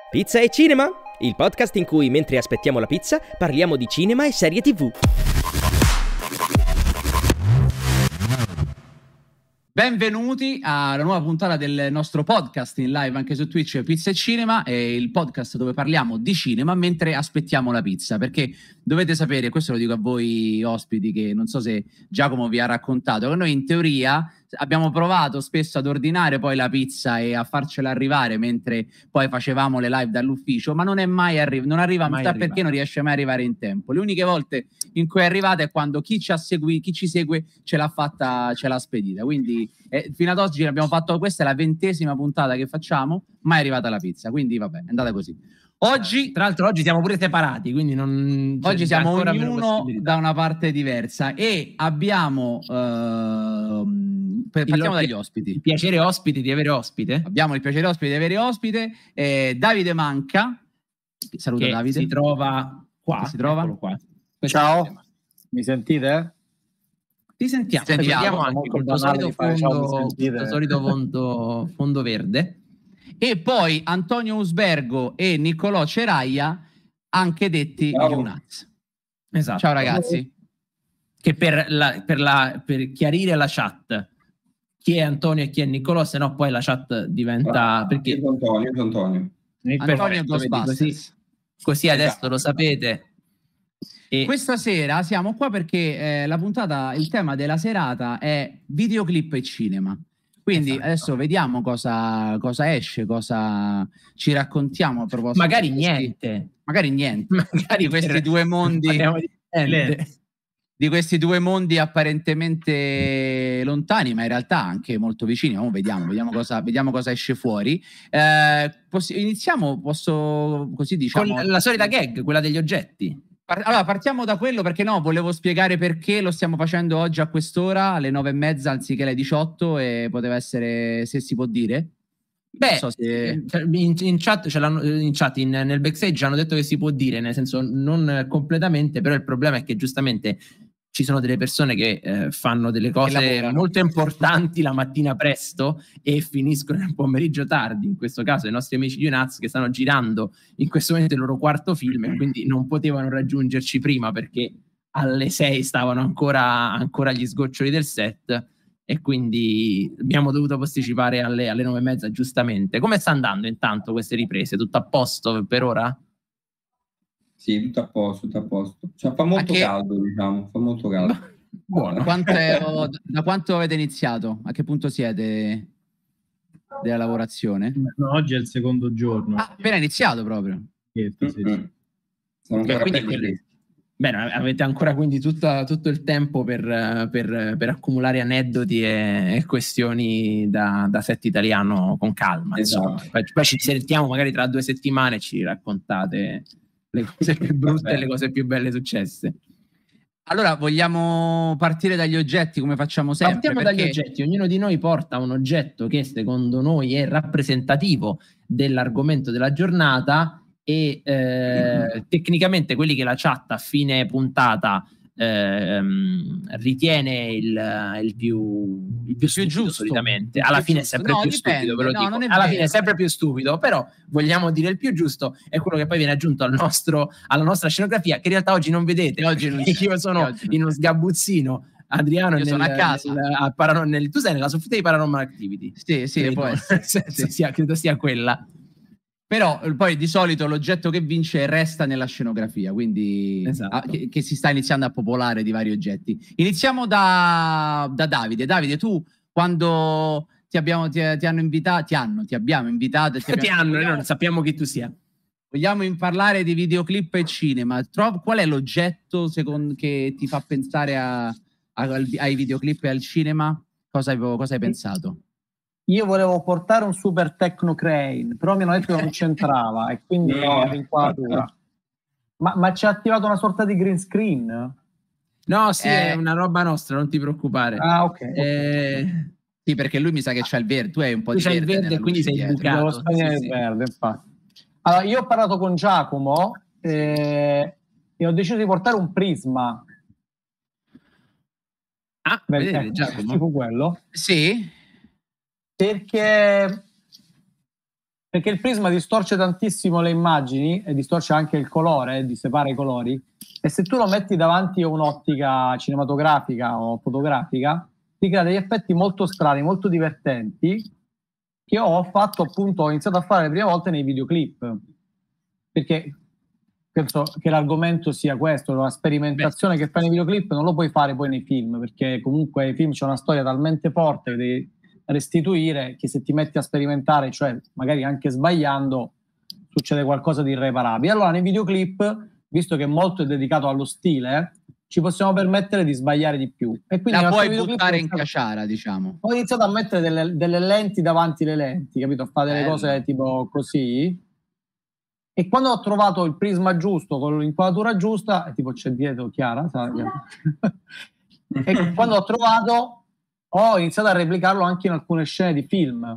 Pizza e Cinema, il podcast in cui mentre aspettiamo la pizza parliamo di cinema e serie TV. Benvenuti alla nuova puntata del nostro podcast in live anche su Twitch, Pizza e Cinema, è il podcast dove parliamo di cinema mentre aspettiamo la pizza, perché dovete sapere, questo lo dico a voi ospiti, che non so se Giacomo vi ha raccontato, che noi in teoria abbiamo provato spesso ad ordinare poi la pizza e a farcela arrivare mentre poi facevamo le live dall'ufficio, ma non è mai non arriva, non sa perché non riesce mai a arrivare in tempo. Le uniche volte in cui è arrivata è quando chi ci segue ce l'ha fatta, ce l'ha spedita. Quindi fino ad oggi abbiamo fatto, questa è la 20ª puntata che facciamo, mai è arrivata la pizza, quindi vabbè, è andata così. Oggi, tra l'altro, oggi siamo pure separati, quindi non. Oggi siamo ognuno da una parte diversa e abbiamo. Partiamo dagli ospiti. Il piacere ospite di avere ospite. Abbiamo il piacere ospite di avere ospite. Davide Manca. Saluta che Davide. Si trova qua. Si trova qua. Ciao, mi sentite? Ti sentiamo. Sentiamo anche con il solito fondo verde. E poi Antonio Usbergo e Niccolò Ceraia, anche detti Junaz. Esatto. Ciao ragazzi. Che per chiarire la chat, chi è Antonio e chi è Niccolò, se no poi la chat diventa... perché Io sono Antonio. Antonio Ghostbusters. Così adesso lo sapete. E questa sera siamo qua perché la puntata, il tema della serata è videoclip e cinema. Quindi adesso vediamo cosa esce, cosa ci raccontiamo a proposito. Magari niente. Magari di questi due mondi. Di questi due mondi apparentemente lontani, ma in realtà anche molto vicini. Vediamo cosa esce fuori. Iniziamo, così diciamo, con la solita gag, quella degli oggetti. Allora, partiamo da quello, perché volevo spiegare perché lo stiamo facendo oggi a quest'ora, alle 9:30 anziché alle 18, e poteva essere, se si può dire. Beh, so se... in chat nel backstage hanno detto che si può dire, nel senso non completamente, però il problema è che giustamente ci sono delle persone che fanno delle cose molto importanti la mattina presto e finiscono nel pomeriggio tardi, in questo caso i nostri amici di Unaz, che stanno girando in questo momento il loro quarto film e quindi non potevano raggiungerci prima perché alle 6 stavano ancora agli sgoccioli del set e quindi abbiamo dovuto posticipare alle 9:30, giustamente. Come sta andando intanto queste riprese? Tutto a posto per ora? Sì, tutto a posto. Cioè, fa molto caldo, diciamo, fa molto caldo. Buono. Da quanto avete iniziato? A che punto siete della lavorazione? No, oggi è il secondo giorno. Appena iniziato proprio. Sì. Bene, avete ancora quindi tutto il tempo per accumulare aneddoti e questioni da set italiano con calma. Esatto. Poi ci sentiamo magari tra 2 settimane e ci raccontate le cose più brutte e le cose più belle successe. Allora, vogliamo partire dagli oggetti come facciamo sempre? Partiamo dagli oggetti. Ognuno di noi porta un oggetto che secondo noi è rappresentativo dell'argomento della giornata e tecnicamente quelli che la chat a fine puntata ritiene il più stupido, giusto, solitamente alla fine è sempre più stupido, ve lo dico. Alla fine è sempre più stupido, però vogliamo dire il più giusto è quello che poi viene aggiunto alla nostra scenografia, che in realtà oggi non vedete. Oggi non io sono in uno sgabuzzino, Adriano sono a casa. Tu sei nella soffitta di Paranormal Activity. Sì, può essere. Credo sia quella. Però poi di solito l'oggetto che vince resta nella scenografia, quindi esatto. Che si sta iniziando a popolare di vari oggetti. Iniziamo da Davide. Davide, tu quando ti abbiamo invitato, noi non sappiamo chi tu sia. Vogliamo parlare di videoclip e cinema. Qual è l'oggetto che ti fa pensare ai videoclip e al cinema? Cosa hai pensato? Io volevo portare un Super Techno Crane, però mi hanno detto che non c'entrava e quindi l'inquadratura. Ma ci ha attivato una sorta di green screen? No, sì, è una roba nostra, non ti preoccupare. Ah, ok. Sì, perché lui mi sa che c'ha il verde, tu hai un po' di verde. C'hai il verde e quindi sei bucato. Devo spegnere il verde, infatti. Allora, io ho parlato con Giacomo e ho deciso di portare un prisma. Ah, vedete, Giacomo? Tipo quello. Sì. Perché Perché il prisma distorce tantissimo le immagini e distorce anche il colore, dissepara i colori, e se tu lo metti davanti a un'ottica cinematografica o fotografica ti crea degli effetti molto strani, molto divertenti, che ho iniziato a fare le prime volte nei videoclip, perché penso che l'argomento sia questo, la sperimentazione che fai nei videoclip non lo puoi fare poi nei film, perché comunque i film c'è una storia talmente forte che devi restituire, che se ti metti a sperimentare, cioè magari anche sbagliando, succede qualcosa di irreparabile. Allora nei videoclip, visto che molto è dedicato allo stile, ci possiamo permettere di sbagliare di più. E quindi la puoi buttare in caciara, diciamo. Ho iniziato a mettere delle lenti davanti le lenti, capito? A fare delle cose tipo così. E quando ho trovato il prisma giusto, con l'inquadratura giusta, tipo c'è dietro Chiara, e quando ho trovato, ho iniziato a replicarlo anche in alcune scene di film.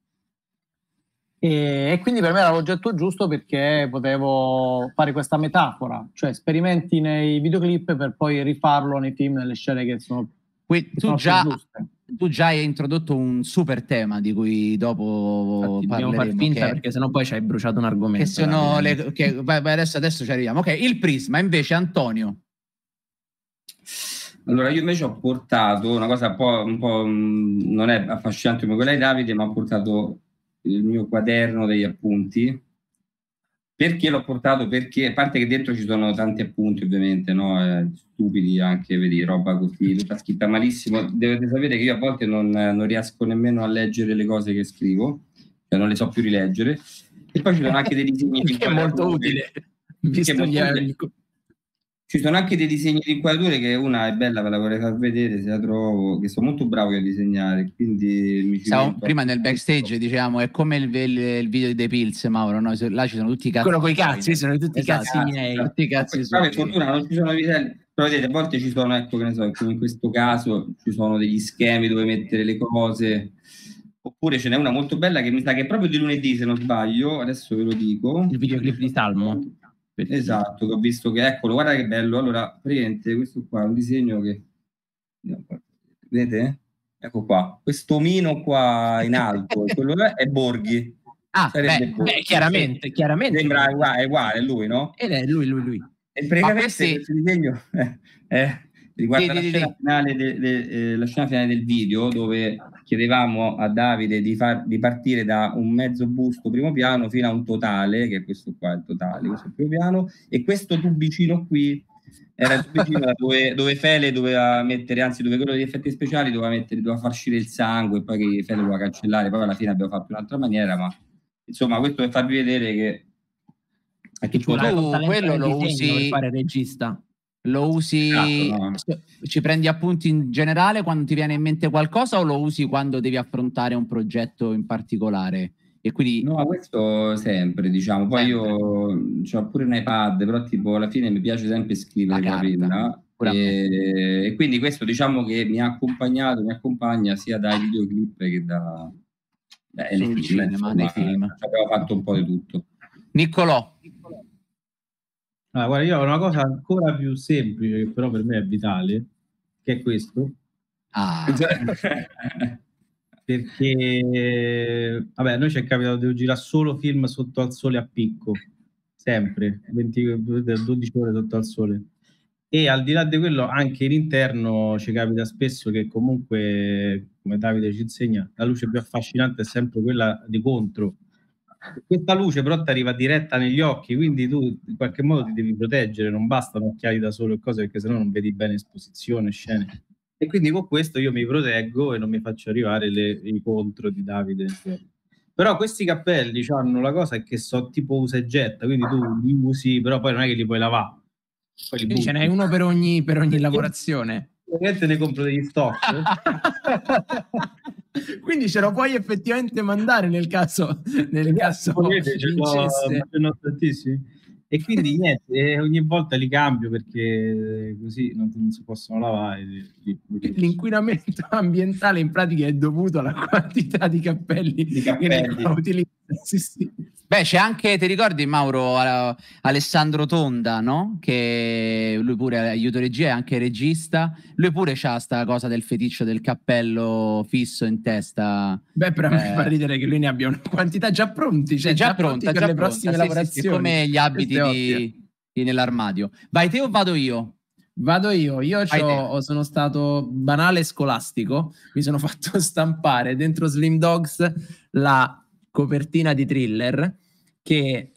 E quindi per me era l'oggetto giusto, perché potevo fare questa metafora, cioè sperimenti nei videoclip per poi rifarlo nei film, nelle scene che sono, tu già hai introdotto un super tema di cui dopo dobbiamo far finta, perché sennò poi ci hai bruciato un argomento. Che sono adesso ci arriviamo. Ok, il prisma invece, Antonio. Allora, io invece ho portato una cosa un po' non è affascinante come quella di Davide, ma ho portato il mio quaderno degli appunti. Perché l'ho portato? Perché, a parte che dentro ci sono tanti appunti, ovviamente, no? Stupidi anche, vedi, roba così, tutta scritta malissimo. Dovete sapere che io a volte non riesco nemmeno a leggere le cose che scrivo, cioè non le so più rileggere. E poi ci sono anche dei disegni di inquadrature. È molto utile, visto ci sono anche dei disegni di inquadrature, che una è bella, ve la vorrei far vedere se la trovo, che sono molto bravo a disegnare, quindi prima nel backstage diciamo è come il video di The Pills, Mauro, no? Là ci sono tutti i cazzi, quello con i cazzi, sono tutti i cazzi miei, tutti i cazzi per fortuna non ci sono vitelli, però vedete, a volte ci sono, ecco, che ne so, come in questo caso ci sono degli schemi dove mettere le cose, oppure ce n'è una molto bella che mi sa che è proprio di lunedì, se non sbaglio, adesso ve lo dico, il videoclip di Salmo. Esatto, che ho visto che, eccolo, guarda che bello. Allora, praticamente questo qua è un disegno che, vedete? Ecco qua, questo omino qua in alto, quello è Borghi. Borghi. Chiaramente. Sembra uguale, è lui, no? Ed è lui. E praticamente questo disegno riguarda la scena finale del video, dove chiedevamo a Davide di partire da un mezzo busto primo piano fino a un totale, che è questo qua, il totale, questo è il primo piano, e questo tubicino qui era il tubicino dove Fele doveva mettere, anzi dove quello degli effetti speciali doveva far uscire il sangue, e poi che Fele doveva cancellare, poi alla fine abbiamo fatto in un'altra maniera, ma insomma questo per farvi vedere che quello lo usi per fare regista. Lo usi, ci prendi appunti in generale quando ti viene in mente qualcosa, o lo usi quando devi affrontare un progetto in particolare? E quindi no, questo sempre, diciamo. Poi io ho pure un iPad, però tipo alla fine mi piace sempre scrivere la penna, e quindi questo diciamo che mi accompagna sia dai videoclip che nei film. Abbiamo fatto un po' di tutto. Niccolò. Guarda, io ho una cosa ancora più semplice, che però per me è vitale, che è questo. Perché vabbè, noi ci è capitato di girare solo film sotto al sole a picco, sempre 12 ore sotto al sole, e al di là di quello anche in interno ci capita spesso che comunque, come Davide ci insegna, la luce più affascinante è sempre quella di contro. Questa luce però ti arriva diretta negli occhi, quindi tu in qualche modo ti devi proteggere, non bastano occhiali da sole o cose, perché sennò non vedi bene esposizione, scene. E quindi con questo io mi proteggo e non mi faccio arrivare i contro di Davide. Però questi cappelli hanno la cosa che so tipo usa e getta, quindi tu li usi, però poi non è che li puoi lavare. Quindi ce n'è uno per ogni lavorazione. Ovviamente ne compro degli stock. Quindi ce lo puoi effettivamente mandare nel caso tantissimi. E quindi niente, ogni volta li cambio, perché così non si possono lavare. L'inquinamento ambientale in pratica è dovuto alla quantità di cappelli che utilizzi. Sì. Beh, c'è anche, ti ricordi Mauro, Alessandro Tonda, no? Che lui pure aiuto regia, è anche regista. Lui pure c'ha sta cosa del feticcio del cappello fisso in testa. Beh, però mi fa ridere che lui ne abbia una quantità già pronti, cioè già pronti pronta, per già le pronta, prossime sì, lavorazioni. sì, come gli abiti nell'armadio. Vai te o vado io? Vado io. Sono stato banale scolastico, mi sono fatto stampare dentro Slim Dogs la copertina di Thriller, che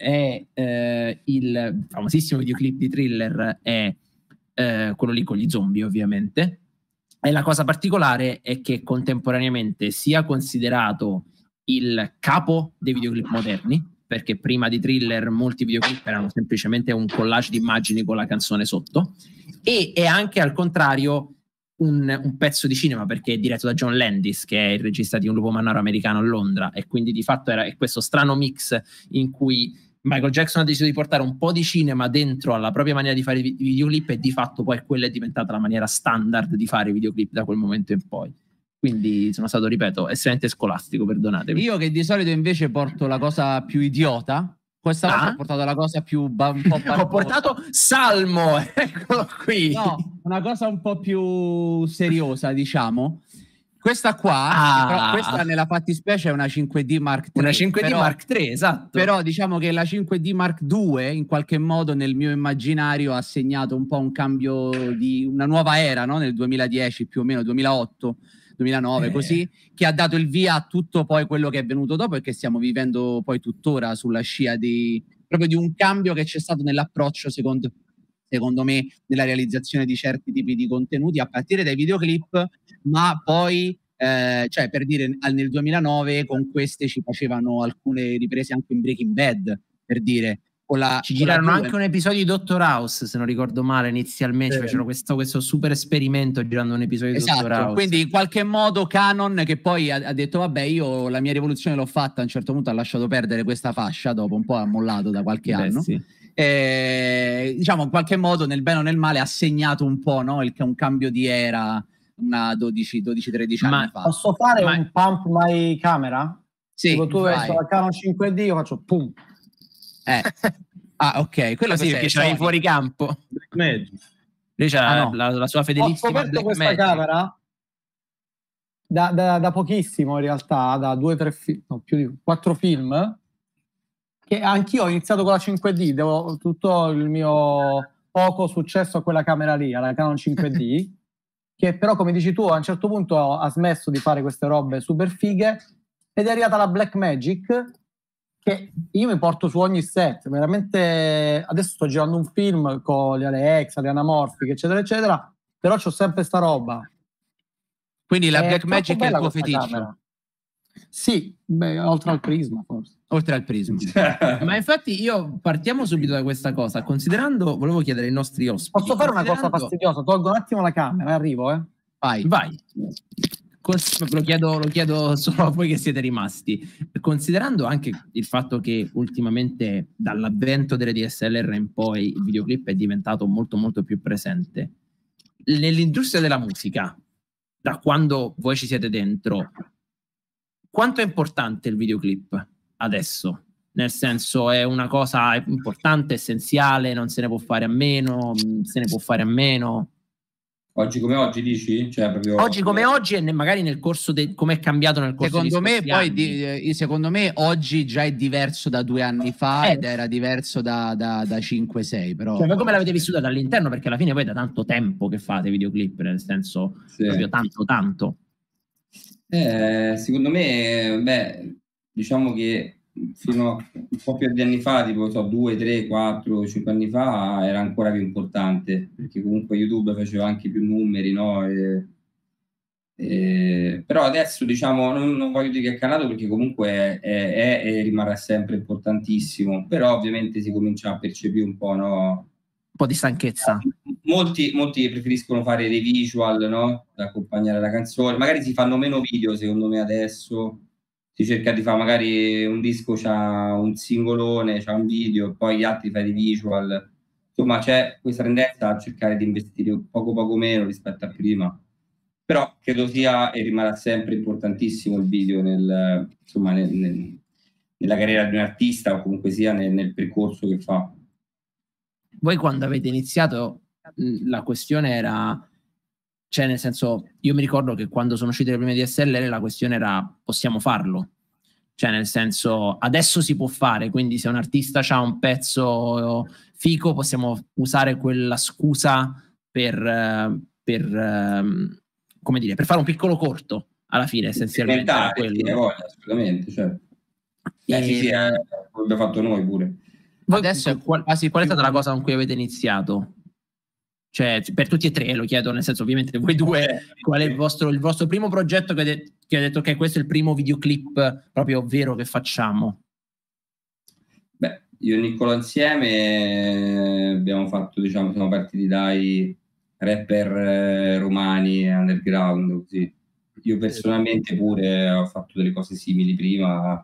è il famosissimo videoclip di Thriller, è quello lì con gli zombie ovviamente, e la cosa particolare è che contemporaneamente sia considerato il capo dei videoclip moderni, perché prima di Thriller molti videoclip erano semplicemente un collage di immagini con la canzone sotto, e è anche al contrario un pezzo di cinema, perché è diretto da John Landis, che è il regista di Un lupo mannaro americano a Londra, e quindi di fatto è questo strano mix in cui Michael Jackson ha deciso di portare un po' di cinema dentro alla propria maniera di fare i videoclip, e di fatto poi quella è diventata la maniera standard di fare i videoclip da quel momento in poi. Quindi sono stato, ripeto, estremamente scolastico, perdonatemi. Io che di solito invece porto la cosa più idiota, questa volta ho portato la cosa più un po' ho portato Salmo, eccolo qui. No, una cosa un po' più seriosa, diciamo. Questa qua, però questa nella fattispecie è una 5D Mark III. Una 5D Mark III, esatto. Però diciamo che la 5D Mark II in qualche modo nel mio immaginario ha segnato un po' un cambio di una nuova era, no? Nel 2010 più o meno, 2008, 2009, così, che ha dato il via a tutto poi quello che è venuto dopo e che stiamo vivendo poi tuttora sulla scia proprio di un cambio che c'è stato nell'approccio, secondo me, nella realizzazione di certi tipi di contenuti, a partire dai videoclip, ma poi, cioè per dire, nel 2009 con queste ci facevano alcune riprese anche in Breaking Bad, per dire. Ci girarono anche un episodio di Dr. House, se non ricordo male, inizialmente fecero questo super esperimento girando un episodio di Dr. House. Quindi in qualche modo Canon, che poi ha detto vabbè, io la mia rivoluzione l'ho fatta, a un certo punto ha lasciato perdere questa fascia, dopo un po' ha mollato da qualche anno. Sì. Diciamo in qualche modo, nel bene o nel male, ha segnato un po', no? Un cambio di era, una 12-13 anni fa. Posso fare un pump my camera? Sì, tipo tu hai la Canon 5D, io faccio pum. Ok, quello sì, perché c'era in fuori campo. Lui c'ha la sua fedelissima. Ho scoperto questa camera da pochissimo, in realtà, da 2-3 film, no, più di 4 film, che anch'io ho iniziato con la 5D, devo tutto il mio poco successo a quella camera lì, alla Canon 5D, che però, come dici tu, a un certo punto ha smesso di fare queste robe super fighe, ed è arrivata la Blackmagic, che io mi porto su ogni set, veramente. Adesso sto girando un film con le Alexa, le anamorfiche, eccetera eccetera, però c'ho sempre sta roba. Quindi la Blackmagic è il tuo feticcio? Camera. Sì, oltre al prisma forse. Oltre al prisma. Ma infatti partiamo subito da questa cosa, considerando, volevo chiedere ai nostri ospiti. Posso fare una cosa fastidiosa? Tolgo un attimo la camera, arrivo, Vai. Lo chiedo solo a voi che siete rimasti. Considerando anche il fatto che ultimamente dall'avvento delle DSLR in poi il videoclip è diventato molto molto più presente nell'industria della musica, da quando voi ci siete dentro, quanto è importante il videoclip adesso? Nel senso, è una cosa importante, essenziale, non se ne può fare a meno, se ne può fare a meno? Oggi come oggi, dici? Cioè, proprio oggi come oggi, e magari nel corso come è cambiato nel corso secondo me poi secondo me oggi già è diverso da 2 anni fa ed era diverso da 5-6, però cioè, come l'avete vissuta dall'interno? Perché alla fine poi è da tanto tempo che fate videoclip, nel senso proprio tanto. Secondo me, diciamo che fino a un po' più di anni fa, tipo 2, 3, 4, 5 anni fa, era ancora più importante, perché comunque YouTube faceva anche più numeri, no? Però adesso, diciamo, non voglio dire che è calato, perché comunque è e rimarrà sempre importantissimo, però ovviamente si comincia a percepire un po', no? Un po' di stanchezza. Molti preferiscono fare dei visual, no? Da accompagnare la canzone. Magari si fanno meno video, secondo me, adesso. Si cerca di fare magari un disco, c'ha un singolone, c'ha un video, e poi gli altri fai di visual. Insomma, c'è questa tendenza a cercare di investire poco meno rispetto a prima. Però credo sia e rimarrà sempre importantissimo il video nella carriera di un artista o comunque sia nel percorso che fa. Voi quando avete iniziato la questione era, cioè nel senso, io mi ricordo che quando sono uscite le prime DSLR la questione era possiamo farlo, cioè nel senso adesso si può fare, quindi se un artista ha un pezzo fico possiamo usare quella scusa per come dire, per fare un piccolo corto alla fine essenzialmente era quello. Assolutamente, cioè. Sì, l'abbiamo fatto noi pure. Adesso qual è stata la cosa con cui avete iniziato? Cioè, per tutti e tre lo chiedo, nel senso, ovviamente voi due, qual è il vostro primo progetto che ha detto che questo è il primo videoclip proprio vero che facciamo? Beh, io e Niccolò insieme abbiamo fatto, diciamo, siamo partiti dai rapper romani underground, così. Io personalmente pure ho fatto delle cose simili prima.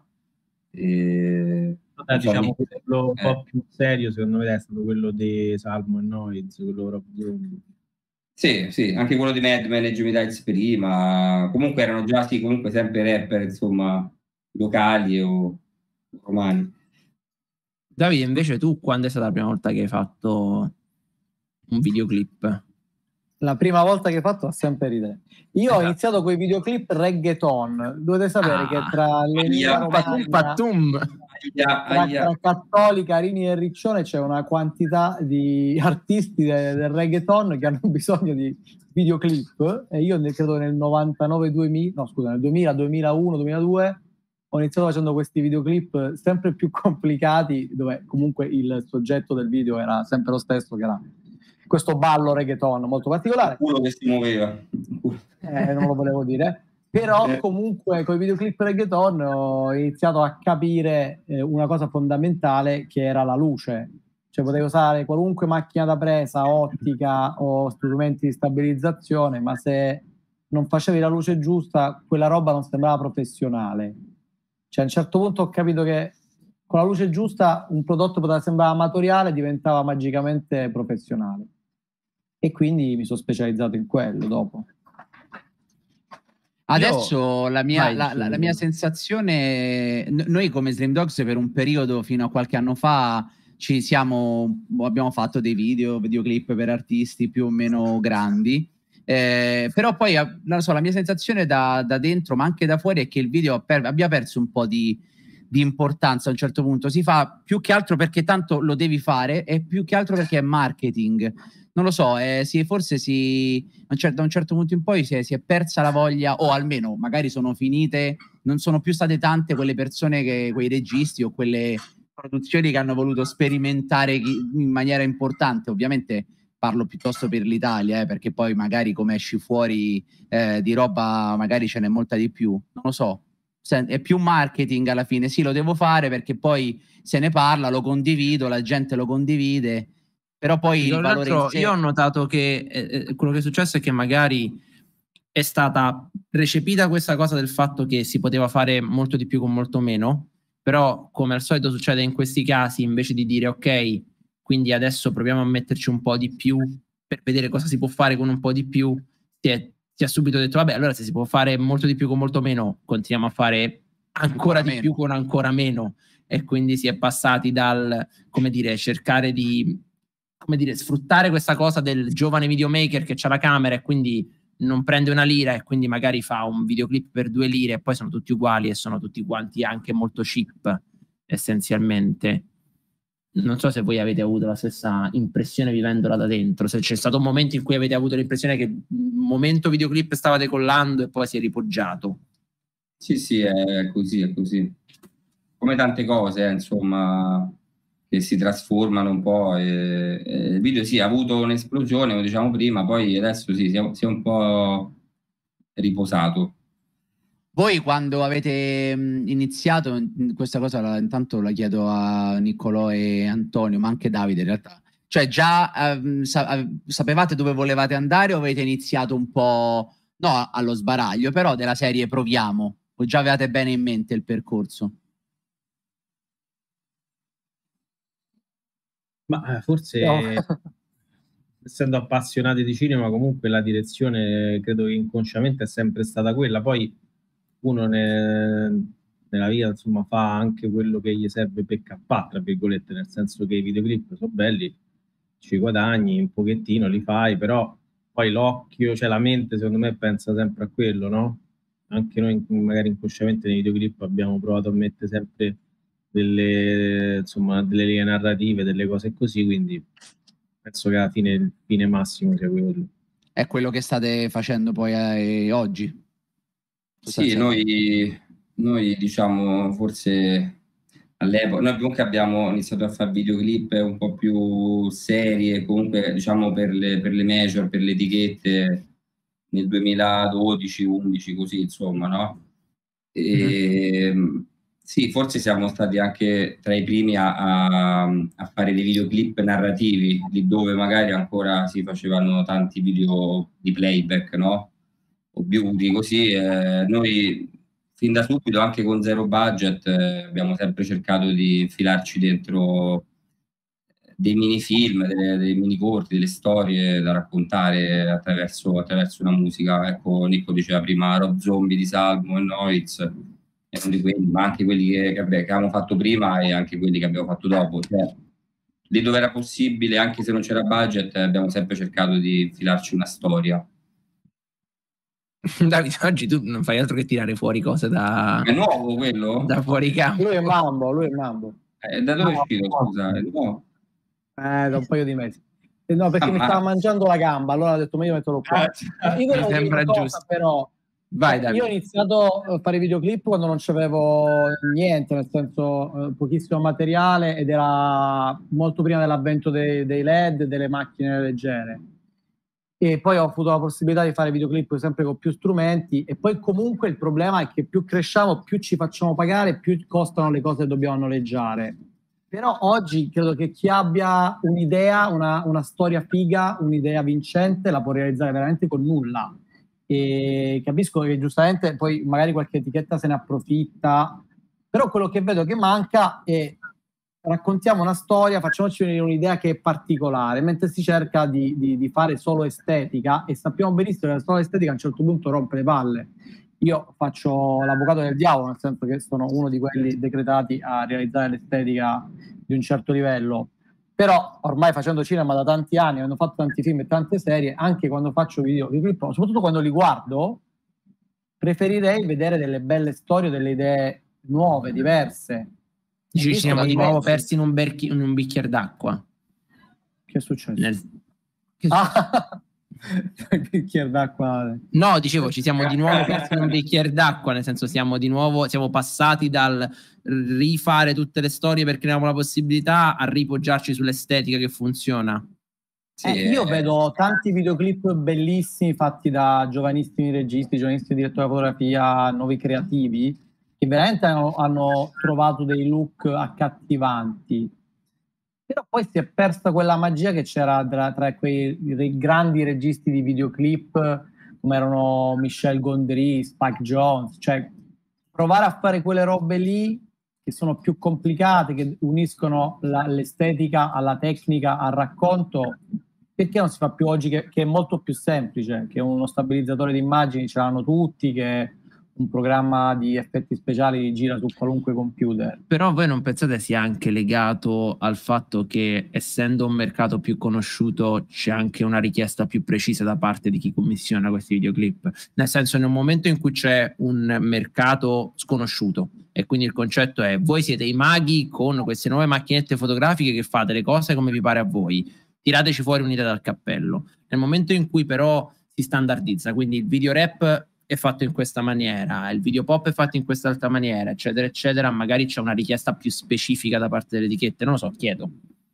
Diciamo quello un po' più serio secondo me è stato quello di Salmo e Noiz, quello sì, anche quello di Madman e Jimmy Dice prima, comunque erano già comunque sempre rapper, insomma, locali o romani. Davide, invece tu quando è stata la prima volta che hai fatto un videoclip? La prima volta che ho fatto ha sempre ridere. Io ho iniziato con i videoclip reggaeton. Dovete sapere che tra l'Emilia Romagna, tra Cattolica, Rini e Riccione c'è una quantità di artisti del reggaeton che hanno bisogno di videoclip, e io credo nel 99-2000, no scusa, nel 2000, 2001, 2002 ho iniziato facendo questi videoclip sempre più complicati, dove comunque il soggetto del video era sempre lo stesso, che era questo ballo reggaeton molto particolare. Quello che si muoveva. Non lo volevo dire. Però comunque con i videoclip reggaeton ho iniziato a capire una cosa fondamentale, che era la luce. Cioè potevo usare qualunque macchina da presa, ottica o strumenti di stabilizzazione, ma se non facevi la luce giusta, quella roba non sembrava professionale. Cioè a un certo punto ho capito che con la luce giusta un prodotto poteva sembrare amatoriale e diventava magicamente professionale. E quindi mi sono specializzato in quello dopo. Adesso la mia sensazione, noi come Slim Dogs per un periodo fino a qualche anno fa abbiamo fatto dei videoclip per artisti più o meno grandi, però poi non so, la mia sensazione da dentro ma anche da fuori è che il video abbia perso un po' di importanza. A un certo punto si fa più che altro perché tanto lo devi fare e più che altro perché è marketing. Non lo so, forse da un certo punto in poi si è persa la voglia, o almeno magari sono finite, non sono più state tante quelle persone, quei registi o quelle produzioni che hanno voluto sperimentare in maniera importante. Ovviamente parlo piuttosto per l'Italia, perché poi magari come esci fuori di roba magari ce n'è molta di più. Non lo so, è più marketing alla fine. Sì, lo devo fare perché poi se ne parla, lo condivido, la gente lo condivide. Però poi il valore in sé... Io ho notato che quello che è successo è che magari è stata recepita questa cosa del fatto che si poteva fare molto di più con molto meno, però come al solito succede in questi casi, invece di dire ok, quindi adesso proviamo a metterci un po' di più per vedere cosa si può fare con un po' di più, si è subito detto vabbè, allora se si può fare molto di più con molto meno, continuiamo a fare ancora di più con ancora meno, e quindi si è passati dal, come dire, cercare di sfruttare questa cosa del giovane videomaker che c'ha la camera e quindi non prende una lira e quindi magari fa un videoclip per 2 lire e poi sono tutti uguali e sono tutti quanti anche molto cheap essenzialmente. Non so se voi avete avuto la stessa impressione vivendola da dentro, se c'è stato un momento in cui avete avuto l'impressione che il momento videoclip stava decollando e poi si è ripoggiato. Sì, è così. Come tante cose, insomma, che si trasformano un po'. Il video sì, ha avuto un'esplosione, come diciamo prima, poi adesso sì, si è un po' riposato. Voi quando avete iniziato, questa cosa intanto la chiedo a Niccolò e Antonio, ma anche Davide in realtà, cioè già sapevate dove volevate andare o avete iniziato un po', no allo sbaraglio, però della serie proviamo, o già avevate bene in mente il percorso? Ma forse essendo appassionati di cinema comunque la direzione credo che inconsciamente è sempre stata quella, poi uno nella vita, insomma, fa anche quello che gli serve per cappare, tra virgolette, nel senso che i videoclip sono belli, ci guadagni un pochettino, li fai, però poi l'occhio, cioè la mente, secondo me, pensa sempre a quello, no? Anche noi, magari inconsciamente, nei videoclip abbiamo provato a mettere sempre delle linee narrative, delle cose così, quindi penso che alla fine il fine massimo sia quello. È quello che state facendo poi oggi? Sì, noi diciamo forse all'epoca, noi comunque abbiamo iniziato a fare videoclip un po' più serie, comunque diciamo per le major, per le etichette nel 2012-11 così, insomma, no? E, sì, forse siamo stati anche tra i primi a fare dei videoclip narrativi, lì dove magari ancora si facevano tanti video di playback, no? O beauty, così. Noi fin da subito, anche con zero budget, abbiamo sempre cercato di infilarci dentro dei mini film, dei mini corti, delle storie da raccontare attraverso una musica. Ecco, Nico diceva prima Rob Zombie di Salmo e Noiz, è uno di quelli, ma anche quelli che avevamo fatto prima e anche quelli che abbiamo fatto dopo. Cioè, lì dove era possibile, anche se non c'era budget, abbiamo sempre cercato di infilarci una storia. Davide, oggi tu non fai altro che tirare fuori cose da... È nuovo quello? Da fuori campo. Lui è Mambo. Da dove è uscito, scusa? No. Da un paio di mesi. No, perché mi stava mangiando la gamba, allora ho detto meglio metterlo qua. Mi sembra giusto. Però vai, Davide. Io ho iniziato a fare videoclip quando non c'avevo niente, nel senso pochissimo materiale, ed era molto prima dell'avvento dei LED, delle macchine leggere. E poi ho avuto la possibilità di fare videoclip sempre con più strumenti, e poi comunque il problema è che più cresciamo, più ci facciamo pagare, più costano le cose che dobbiamo noleggiare. Però oggi credo che chi abbia un'idea, una storia figa, un'idea vincente, la può realizzare veramente con nulla. E capisco che giustamente poi magari qualche etichetta se ne approfitta, però quello che vedo che manca è: raccontiamo una storia, facciamoci venire un'idea che è particolare, mentre si cerca di fare solo estetica, e sappiamo benissimo che la solo estetica a un certo punto rompe le palle. Io faccio l'avvocato del diavolo, nel senso che sono uno di quelli decretati a realizzare l'estetica di un certo livello, però ormai facendo cinema da tanti anni, avendo fatto tanti film e tante serie, anche quando faccio video, soprattutto quando li guardo, preferirei vedere delle belle storie, delle idee nuove, diverse. Ci siamo di nuovo persi in un bicchiere d'acqua. Che è successo? Bicchiere d'acqua. No, dicevo, ci siamo di nuovo persi in un bicchiere d'acqua, nel senso siamo passati dal rifare tutte le storie perché ne avevamo la possibilità a ripoggiarci sull'estetica che funziona. Sì, io vedo tanti videoclip bellissimi fatti da giovanissimi registi, giovanissimi direttori di fotografia, nuovi creativi, che veramente hanno trovato dei look accattivanti. Però poi si è persa quella magia che c'era tra quei grandi registi di videoclip come erano Michel Gondry, Spike Jonze. Cioè, provare a fare quelle robe lì che sono più complicate, che uniscono l'estetica alla tecnica, al racconto, perché non si fa più oggi, che è molto più semplice, che uno stabilizzatore di immagini ce l'hanno tutti, che un programma di effetti speciali gira su qualunque computer. Però voi non pensate sia anche legato al fatto che, essendo un mercato più conosciuto, c'è anche una richiesta più precisa da parte di chi commissiona questi videoclip? Nel senso, nel momento in cui c'è un mercato sconosciuto, e quindi il concetto è: voi siete i maghi con queste nuove macchinette fotografiche che fate le cose come vi pare a voi, tirateci fuori un'idea dal cappello. Nel momento in cui però si standardizza, quindi il video rap è fatto in questa maniera, il video pop è fatto in quest'altra maniera, eccetera eccetera, magari c'è una richiesta più specifica da parte delle etichette, non lo so, chiedo.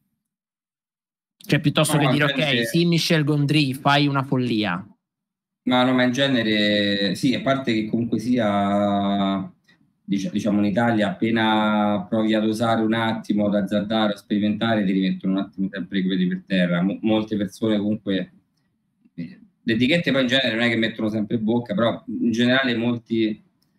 Cioè, piuttosto che dire ok, sì, Michel Gondry, fai una follia. Ma in genere sì, a parte che comunque sia, diciamo, in Italia, appena provi ad osare un attimo, ad azzardare, a sperimentare, ti rimettono un attimo sempre i piedi per terra. Molte persone comunque, le etichette poi in genere non è che mettono sempre bocca, però in generale molte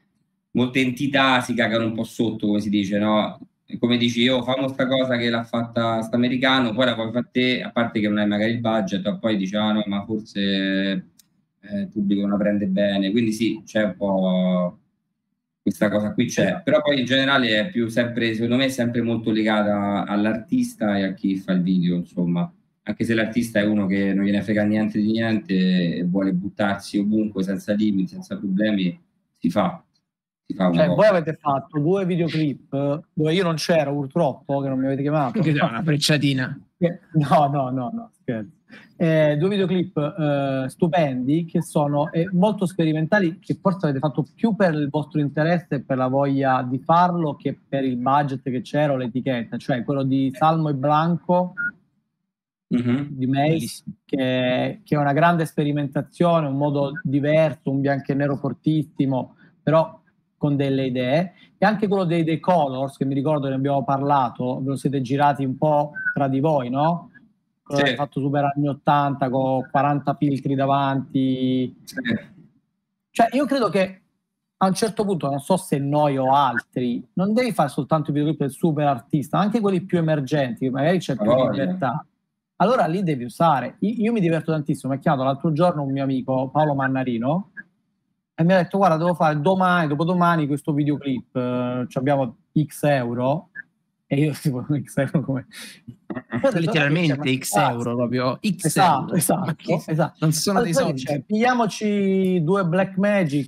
entità si cagano un po' sotto, come si dice, no? E come dici, io famo sta cosa che l'ha fatta st'americano, poi la puoi fare te, a parte che non hai magari il budget, e poi dici, no, ma forse il pubblico non la prende bene, quindi sì, c'è un po'... questa cosa qui c'è, però poi in generale è più sempre, secondo me è sempre molto legata all'artista e a chi fa il video, insomma, anche se l'artista è uno che non gliene frega niente di niente e vuole buttarsi ovunque senza limiti, senza problemi, si fa una Cioè, cosa. voi avete fatto 2 videoclip dove io non c'ero purtroppo, che non mi avete chiamato. Una frecciatina. No, scherzo. 2 videoclip stupendi che sono molto sperimentali, che forse avete fatto più per il vostro interesse e per la voglia di farlo che per il budget che c'era o l'etichetta, cioè quello di Salmo e Blanco di Mace, che è una grande sperimentazione, un modo diverso, un bianco e nero fortissimo, però con delle idee, e anche quello dei Colors, che mi ricordo che ne abbiamo parlato, ve lo siete girati un po' tra di voi, no? Sì. Fatto super anni 80 con 40 filtri davanti. Sì. Cioè io credo che a un certo punto, non so se noi o altri, non devi fare soltanto i videoclip del super artista, anche quelli più emergenti, magari c'è più libertà. Allora lì devi usare. Io mi diverto tantissimo, mi ha chiamato l'altro giorno un mio amico, Paolo Mannarino, e mi ha detto: guarda, devo fare domani, dopodomani questo videoclip, abbiamo X euro. E io tipo X euro come letteralmente X euro, proprio X euro. Esatto. Non sono dei soldi. Pigliamoci 2 Blackmagic,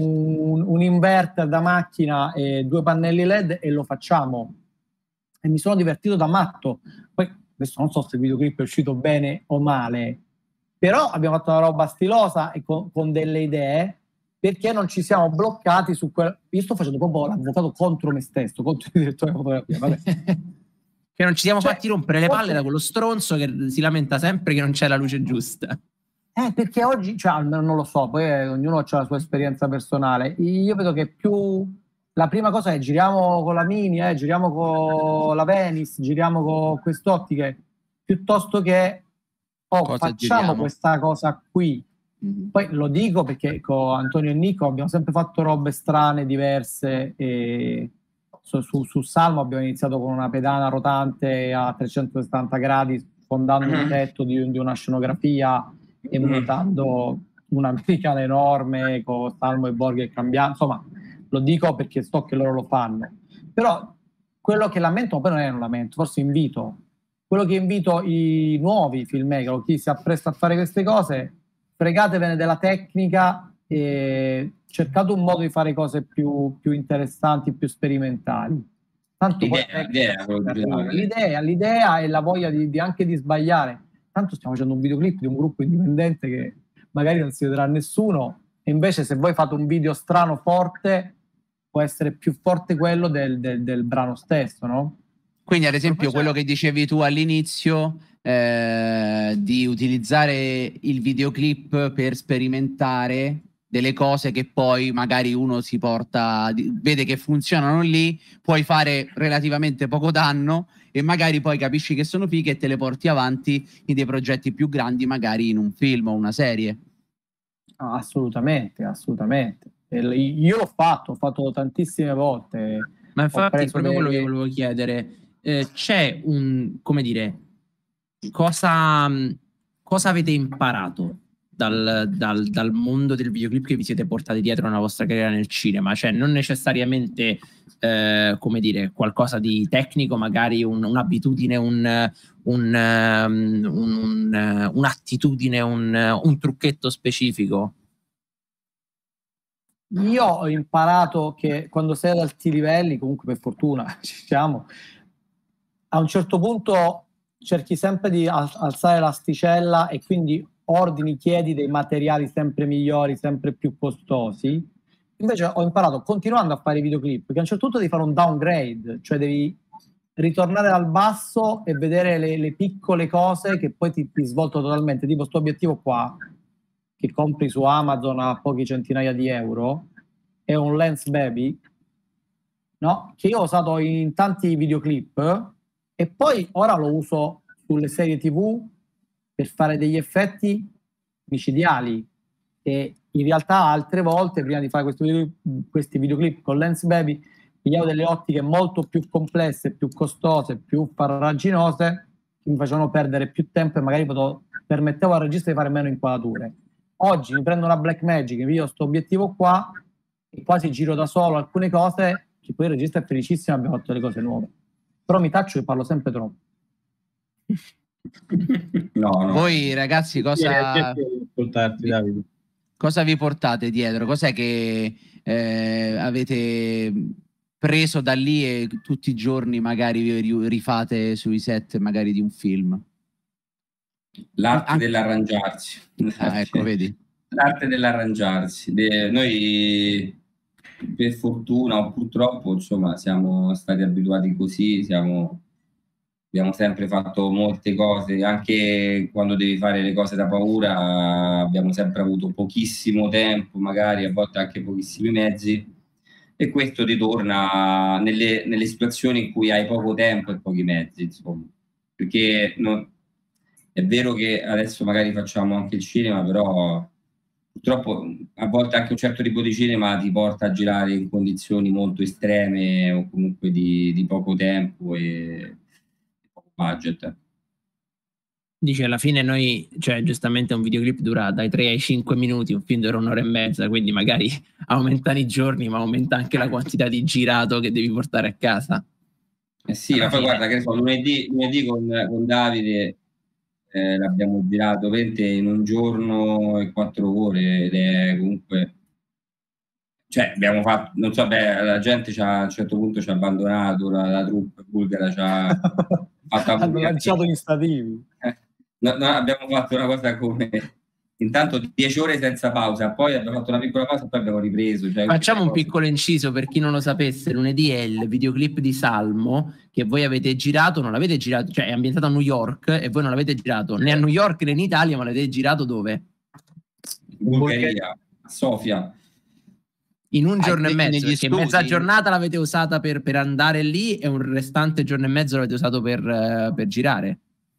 un inverter da macchina e 2 pannelli LED e lo facciamo. E mi sono divertito da matto. Poi adesso non so se il videoclip è uscito bene o male, però abbiamo fatto una roba stilosa e con delle idee, perché non ci siamo bloccati su quel. Io sto facendo proprio l'avvocato contro me stesso, contro il direttore di fotografia. Vabbè. Che non ci siamo fatti rompere le palle da quello stronzo che si lamenta sempre che non c'è la luce giusta. Perché oggi, non lo so, poi ognuno ha la sua esperienza personale. Io vedo che più la prima cosa è giriamo con la Mini, giriamo con la Venice, giriamo con quest'ottiche, piuttosto che facciamo questa cosa qui. Poi lo dico perché con Antonio e Nico abbiamo sempre fatto robe strane, diverse, e su Salmo abbiamo iniziato con una pedana rotante a 360 gradi, sfondando un tetto di una scenografia e montando un'americana enorme con Salmo e Borghi cambiando. Insomma, lo dico perché so che loro lo fanno. Però quello che lamento, poi non è un lamento, forse invito. Quello che invito i nuovi filmmaker o chi si appresta a fare queste cose: fregatevene della tecnica e cercate un modo di fare cose più interessanti, più sperimentali. Tanto l'idea e la voglia anche di sbagliare. Tanto stiamo facendo un videoclip di un gruppo indipendente che magari non si vedrà nessuno, e invece se voi fate un video strano forte può essere più forte quello del brano stesso, no? Quindi ad esempio quello che dicevi tu all'inizio, di utilizzare il videoclip per sperimentare delle cose che poi magari uno si porta, vede che funzionano lì, puoi fare relativamente poco danno e magari poi capisci che sono fighe e te le porti avanti in dei progetti più grandi, magari in un film o una serie. Assolutamente. Io l'ho fatto tantissime volte. Ma infatti proprio quello che volevo chiedere, c'è come dire, cosa avete imparato dal mondo del videoclip che vi siete portati dietro nella vostra carriera nel cinema? Cioè non necessariamente come dire, qualcosa di tecnico, magari un'abitudine, un'attitudine, un trucchetto specifico. Io ho imparato che quando sei ad alti livelli, comunque per fortuna ci siamo, a un certo punto cerchi sempre di alzare l'asticella e quindi chiedi dei materiali sempre migliori, sempre più costosi. Invece ho imparato, continuando a fare i videoclip, che a un certo punto devi fare un downgrade, cioè devi ritornare dal basso e vedere le piccole cose che poi ti svoltano totalmente, tipo sto obiettivo qua, che compri su Amazon a pochi centinaia di euro, è un Lens Baby, no? Che io ho usato in tanti videoclip e poi ora lo uso sulle serie TV per fare degli effetti micidiali, e in realtà altre volte prima di fare questi videoclip con Lens Baby pigliavo delle ottiche molto più complesse, più costose, più farraginose, che mi facevano perdere più tempo e magari permettevo al regista di fare meno inquadrature. Oggi mi prendo una Blackmagic, mi io sto obiettivo qua e quasi giro da solo alcune cose, che poi il regista è felicissimo, abbiamo fatto le cose nuove. Però mi taccio che parlo sempre troppo. No. Voi ragazzi cosa vi portate dietro? Cos'è che avete preso da lì e tutti i giorni magari vi rifate sui set magari di un film? L'arte dell'arrangiarsi. Ecco, vedi? L'arte dell'arrangiarsi. Noi per fortuna o purtroppo, insomma, siamo stati abituati così, abbiamo sempre fatto molte cose, anche quando devi fare le cose da paura, abbiamo sempre avuto pochissimo tempo, magari a volte anche pochissimi mezzi, e questo ritorna nelle situazioni in cui hai poco tempo e pochi mezzi, insomma, perché è vero che adesso magari facciamo anche il cinema, però purtroppo a volte anche un certo tipo di cinema ti porta a girare in condizioni molto estreme o comunque di poco tempo e poco budget. Dice alla fine noi, cioè giustamente un videoclip dura dai 3 ai 5 minuti, un film dura 1 ora e mezza, quindi magari aumentano i giorni, ma aumenta anche la quantità di girato che devi portare a casa. Sì, ma poi guarda che lunedì con Davide l'abbiamo girato in un giorno e 4 ore, ed è comunque, cioè abbiamo fatto, non so, la gente a un certo punto ci ha abbandonato, la troupe bulgara ci ha hanno lanciato gli stativi. No, abbiamo fatto una cosa come intanto 10 ore senza pausa, poi abbiamo fatto una piccola pausa e poi abbiamo ripreso. Cioè, facciamo un piccolo inciso per chi non lo sapesse: lunedì è il videoclip di Salmo che voi avete girato, non l'avete girato, cioè è ambientato a New York e voi non l'avete girato né a New York né in Italia, ma l'avete girato dove? Bulgaria, Sofia. In un giorno e mezzo, perché mezza giornata l'avete usata per andare lì e un restante giorno e mezzo l'avete usato per girare.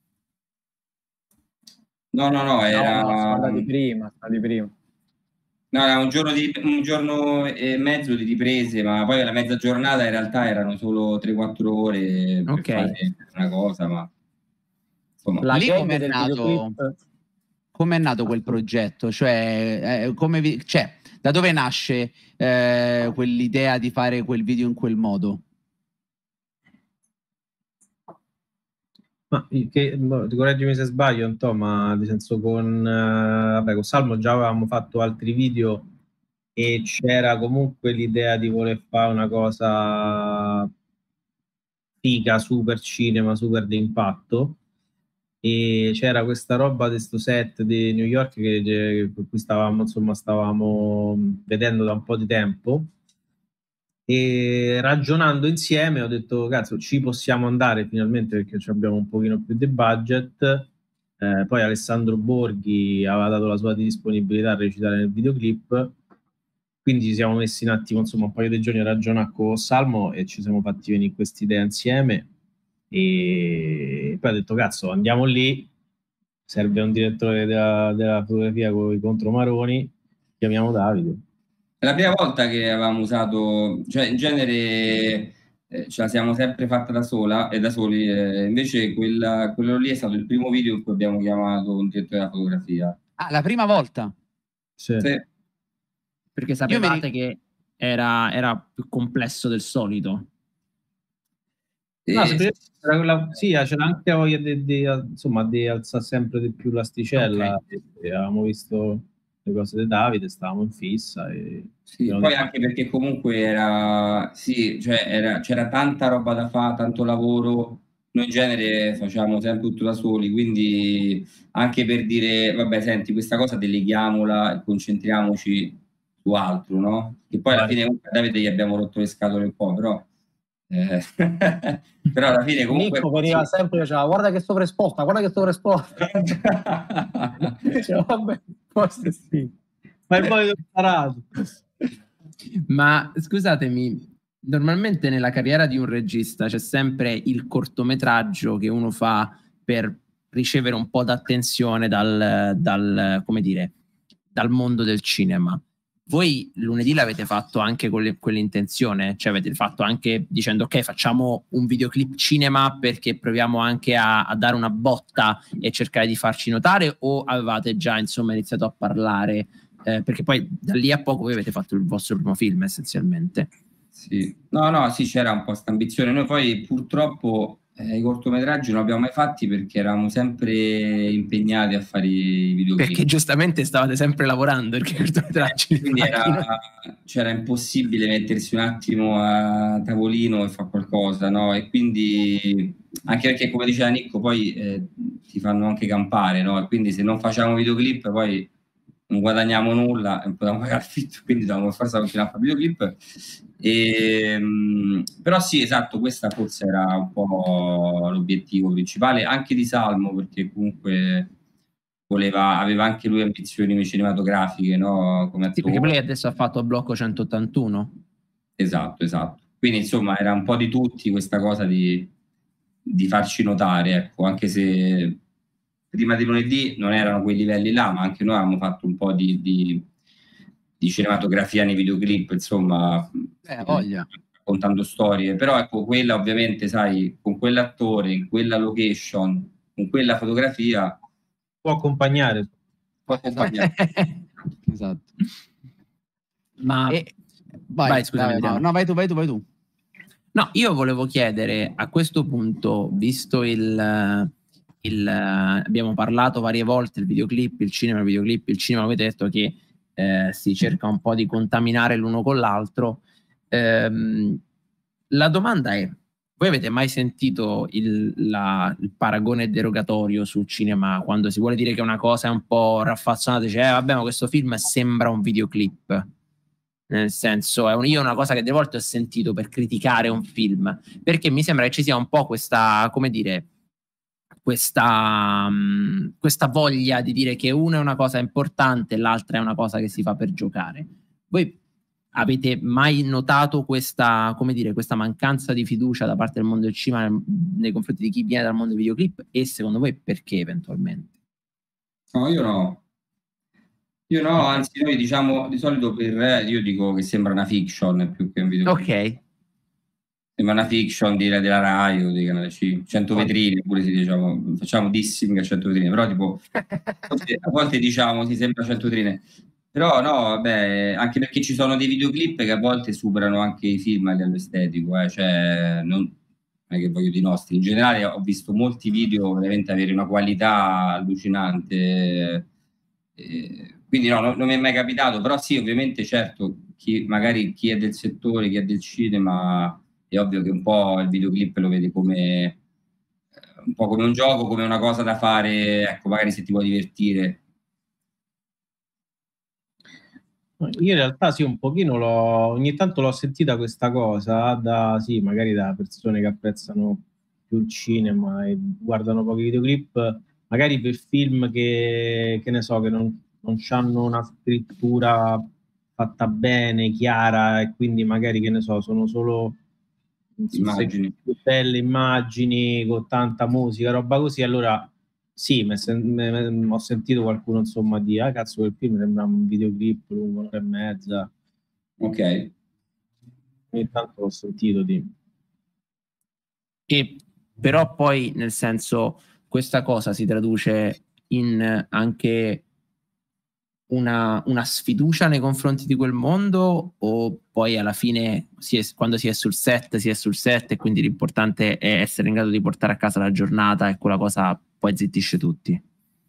No, era di prima. No, era un giorno e mezzo di riprese, ma poi la mezza giornata in realtà erano solo 3-4 ore per fare una cosa, ma insomma. Lì come è nato quel progetto? Cioè, da dove nasce quell'idea di fare quel video in quel modo? Ma correggimi se sbaglio, ma nel senso con Salmo già avevamo fatto altri video e c'era comunque l'idea di voler fare una cosa figa, super cinema, super di impatto, e c'era questa roba di questo set di New York per cui stavamo vedendo da un po' di tempo. E ragionando insieme ho detto cazzo, ci possiamo andare finalmente perché abbiamo un pochino più di budget. Poi Alessandro Borghi aveva dato la sua disponibilità a recitare nel videoclip, quindi ci siamo messi un attimo, insomma, un paio di giorni a ragionare con Salmo e ci siamo fatti venire questa idea insieme, e poi ho detto cazzo, andiamo lì, serve un direttore della fotografia con i contromaroni, chiamiamo Davide. È la prima volta che avevamo usato, cioè in genere ce la siamo sempre fatta da soli, invece quello lì è stato il primo video in cui abbiamo chiamato un direttore della fotografia. Ah, la prima volta? Sì. Perché sapevate che era più complesso del solito? No, c'era anche voglia di alzare sempre di più l'asticella, okay. E avevamo visto le cose di Davide, stavamo in fissa. Poi anche perché comunque c'era tanta roba da fare, tanto lavoro, noi in genere facciamo sempre tutto da soli, quindi anche per dire vabbè senti, questa cosa deleghiamola e concentriamoci su altro, no? Che poi alla fine a Davide gli abbiamo rotto le scatole un po', però alla fine comunque Nico veniva sempre, diceva guarda che sovraesposta, diceva, vabbè, forse sì, ma il poi imparato. Ma scusatemi, normalmente nella carriera di un regista c'è sempre il cortometraggio che uno fa per ricevere un po' d'attenzione dal mondo del cinema. Voi lunedì l'avete fatto anche con quell'intenzione? Cioè avete fatto anche dicendo ok, facciamo un videoclip cinema perché proviamo anche a dare una botta e cercare di farci notare, o avevate già insomma iniziato a parlare perché poi da lì a poco voi avete fatto il vostro primo film essenzialmente. Sì, sì, c'era un po' questa ambizione. Noi poi purtroppo i cortometraggi non li abbiamo mai fatti perché eravamo sempre impegnati a fare i videoclip. Perché giustamente stavate sempre lavorando, perché i cortometraggi quindi c'era impossibile mettersi un attimo a tavolino e fare qualcosa, no? E quindi, anche perché come diceva Nicco, poi ti fanno anche campare, no? E quindi se non facciamo videoclip poi non guadagniamo nulla e non potevamo pagare affitto, quindi dovevamo forse continuare a fare videoclip. Però sì, esatto, questa forse era un po' l'obiettivo principale anche di Salmo, perché comunque aveva anche lui ambizioni cinematografiche, no? Come sì, perché lei adesso ha fatto Blocco 181. Esatto. Quindi insomma era un po' di tutti questa cosa di farci notare, ecco, anche se prima di lunedì non erano quei livelli là, ma anche noi avevamo fatto un po' di cinematografia nei videoclip, insomma, voglia. raccontando storie. Però ecco, quella ovviamente, sai, con quell'attore, in quella location, con quella fotografia può accompagnare. Esatto. Ma vai, scusami, no, vai tu. No, io volevo chiedere a questo punto, visto abbiamo parlato varie volte il videoclip, il cinema, avete detto che si cerca un po' di contaminare l'uno con l'altro. La domanda è: voi avete mai sentito il paragone derogatorio sul cinema quando si vuole dire che una cosa è un po' raffazzonata, dice vabbè, ma questo film sembra un videoclip? Nel senso, io una cosa che delle volte ho sentito per criticare un film, perché mi sembra che ci sia un po' questa, come dire, questa voglia di dire che una è una cosa importante e l'altra è una cosa che si fa per giocare. Voi avete mai notato questa, come dire, questa mancanza di fiducia da parte del mondo del cinema nei confronti di chi viene dal mondo dei videoclip, e secondo voi perché eventualmente? No, io no, anzi noi diciamo di solito io dico che sembra una fiction più che un videoclip. Ok. Sembra una fiction della Rai o di Canale 5, 100 vetrine, pure si diciamo, facciamo dissing a 100 vetrine, però tipo a volte diciamo si sembra 100 vetrine. Però no, vabbè, anche perché ci sono dei videoclip che a volte superano anche i film a livello estetico, cioè non è che voglio di nostri. In generale ho visto molti video veramente avere una qualità allucinante, quindi no, non mi è mai capitato, però sì, ovviamente certo, magari chi è del settore, chi è del cinema, è ovvio che un po' il videoclip lo vede come un po' come un gioco, come una cosa da fare, ecco, magari se ti vuoi divertire. Io in realtà sì, un pochino ogni tanto l'ho sentita questa cosa, sì, magari da persone che apprezzano più il cinema e guardano pochi videoclip, magari per film che ne so, che non hanno una scrittura fatta bene, chiara, e quindi magari, che ne so, sono solo immagini, belle immagini con tanta musica, roba così, allora sì, ho sentito qualcuno insomma dire cazzo, quel film sembra un videoclip lungo 1 ora e mezza. Ok. Ogni tanto l'ho sentito E però poi, nel senso, questa cosa si traduce in anche una sfiducia nei confronti di quel mondo, o poi alla fine quando si è sul set e quindi l'importante è essere in grado di portare a casa la giornata e quella cosa poi zittisce tutti?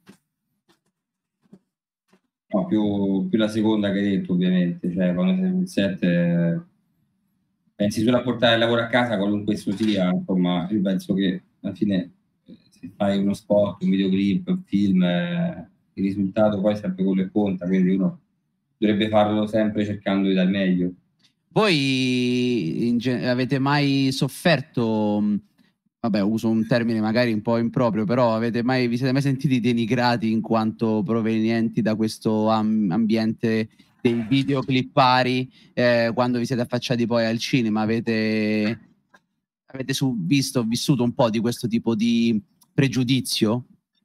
No, più la seconda che hai detto, ovviamente, cioè quando sei sul set pensi solo a portare il lavoro a casa, qualunque esso sia, insomma, io penso che alla fine se fai uno spot, un videoclip, un film, il risultato poi è sempre quello che conta, quindi uno dovrebbe farlo sempre cercando di dar meglio. Voi avete mai sofferto, vabbè, uso un termine magari un po' improprio, però vi siete mai sentiti denigrati in quanto provenienti da questo ambiente dei videoclippari, quando vi siete affacciati poi al cinema? Avete vissuto un po' di questo tipo di pregiudizio?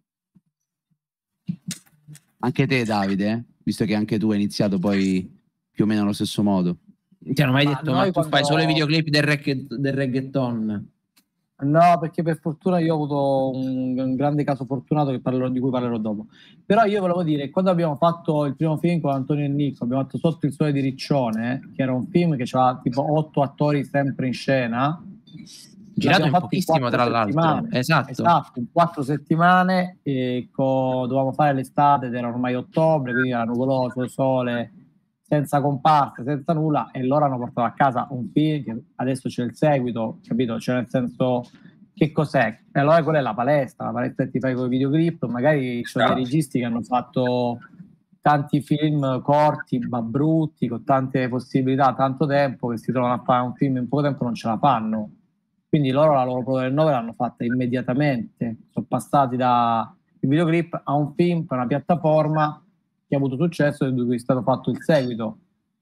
Anche te, Davide, visto che anche tu hai iniziato poi più o meno allo stesso modo. Ti hanno mai detto, ma tu fai solo i videoclip del reggaeton? No, perché per fortuna io ho avuto un grande caso fortunato di cui parlerò dopo. Però io volevo dire, quando abbiamo fatto il primo film con Antonio e Nico, abbiamo fatto Sotto il sole di Riccione, che era un film che aveva tipo 8 attori sempre in scena. Girato in fatto pochissimo, tra l'altro. Esatto, in 4 settimane. Dovevamo fare l'estate ed era ormai ottobre, quindi era nuvoloso, sole, senza comparse, senza nulla, e loro hanno portato a casa un film che adesso c'è il seguito, capito? Cioè, nel senso, che cos'è? E allora quella è la palestra che ti fai con i videoclip. Magari ci sono dei registi che hanno fatto tanti film corti, ma brutti, con tante possibilità, tanto tempo, che si trovano a fare un film in poco tempo, non ce la fanno. Quindi loro la loro prova del 9 l'hanno fatta immediatamente, sono passati da il videoclip a un film per una piattaforma che ha avuto successo e di cui è stato fatto il seguito.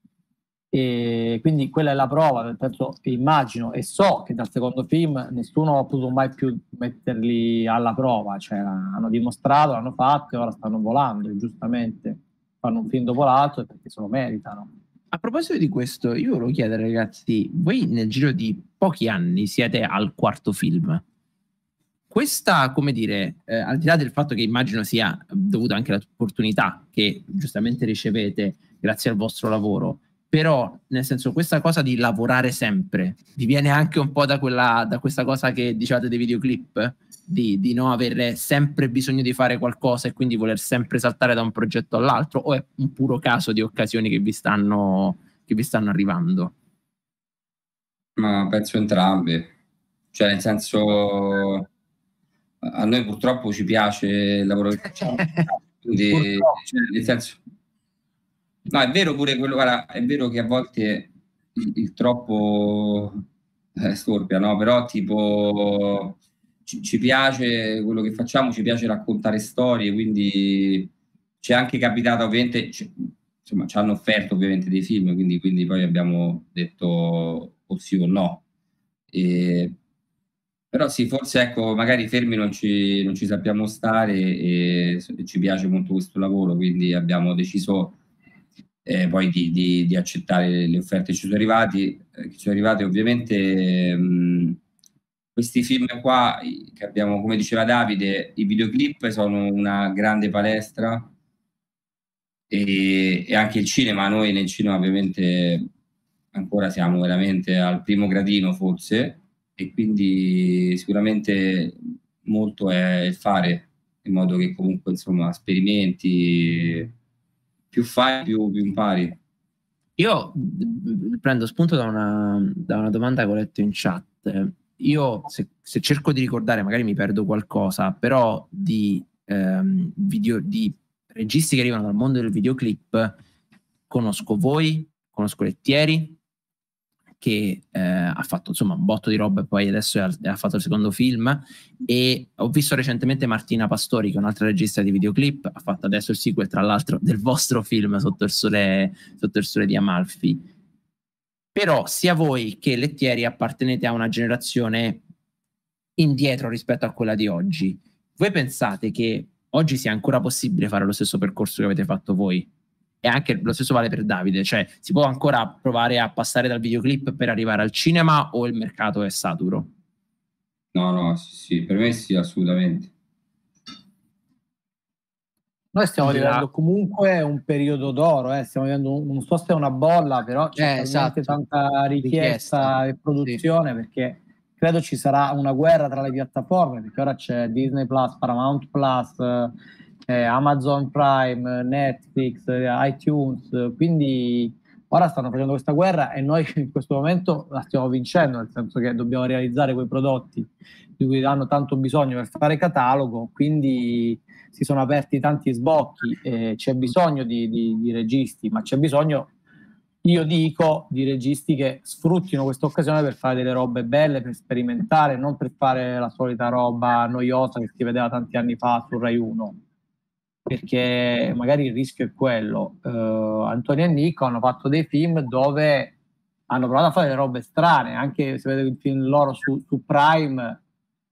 E quindi quella è la prova, penso, immagino e so che dal secondo film nessuno ha potuto mai più metterli alla prova, cioè hanno dimostrato, l'hanno fatto e ora stanno volando, giustamente fanno un film dopo l'altro perché se lo meritano. A proposito di questo, io volevo chiedere, ragazzi, voi nel giro di pochi anni siete al 4º film. Questa, come dire, al di là del fatto che immagino sia dovuta anche all'opportunità che giustamente ricevete grazie al vostro lavoro, però nel senso, questa cosa di lavorare sempre vi viene anche un po' da questa cosa che dicevate dei videoclip, di non avere sempre bisogno di fare qualcosa e quindi voler sempre saltare da un progetto all'altro, o è un puro caso di occasioni che vi stanno arrivando? Ma penso entrambe, cioè nel senso, a noi purtroppo ci piace il lavoro che facciamo, quindi cioè, nel senso, no, è vero pure quello, guarda, è vero che a volte il troppo storpia, no? Però tipo ci piace quello che facciamo, ci piace raccontare storie, quindi ci è anche capitato, ovviamente, insomma, ci hanno offerto ovviamente dei film, quindi poi abbiamo detto o sì o no. Però sì, forse ecco, magari fermi non ci sappiamo stare e ci piace molto questo lavoro, quindi abbiamo deciso poi di accettare le offerte che ci sono arrivate ovviamente. Questi film qua che abbiamo, come diceva Davide, i videoclip sono una grande palestra e anche il cinema. Noi nel cinema ovviamente ancora siamo veramente al primo gradino forse, e quindi sicuramente molto è il fare, in modo che comunque insomma sperimenti, più fai più impari. Io prendo spunto da una domanda che ho letto in chat. Io se cerco di ricordare, magari mi perdo qualcosa, però di registi che arrivano dal mondo del videoclip conosco voi, conosco Lettieri, che ha fatto insomma un botto di roba e poi adesso ha fatto il secondo film, e ho visto recentemente Martina Pastori, che è un'altra regista di videoclip, ha fatto adesso il sequel tra l'altro del vostro film Sotto il sole di Amalfi. Però sia voi che Lettieri appartenete a una generazione indietro rispetto a quella di oggi. Voi pensate che oggi sia ancora possibile fare lo stesso percorso che avete fatto voi? E anche lo stesso vale per Davide, cioè si può ancora provare a passare dal videoclip per arrivare al cinema, o il mercato è saturo? No, sì, per me sì, assolutamente. Noi stiamo vivendo comunque un periodo d'oro, stiamo vivendo, non so se è una bolla, però c'è talmente tanta richiesta e produzione, perché credo ci sarà una guerra tra le piattaforme, perché ora c'è Disney Plus, Paramount Plus, Amazon Prime, Netflix, iTunes, quindi ora stanno facendo questa guerra e noi in questo momento la stiamo vincendo, nel senso che dobbiamo realizzare quei prodotti di cui hanno tanto bisogno per fare catalogo, quindi si sono aperti tanti sbocchi, c'è bisogno di registi, ma c'è bisogno, io dico, di registi che sfruttino questa occasione per fare delle robe belle, per sperimentare, non per fare la solita roba noiosa che si vedeva tanti anni fa su Rai 1, perché magari il rischio è quello. Antonio e Nico hanno fatto dei film dove hanno provato a fare delle robe strane, anche se vedete il film loro su Prime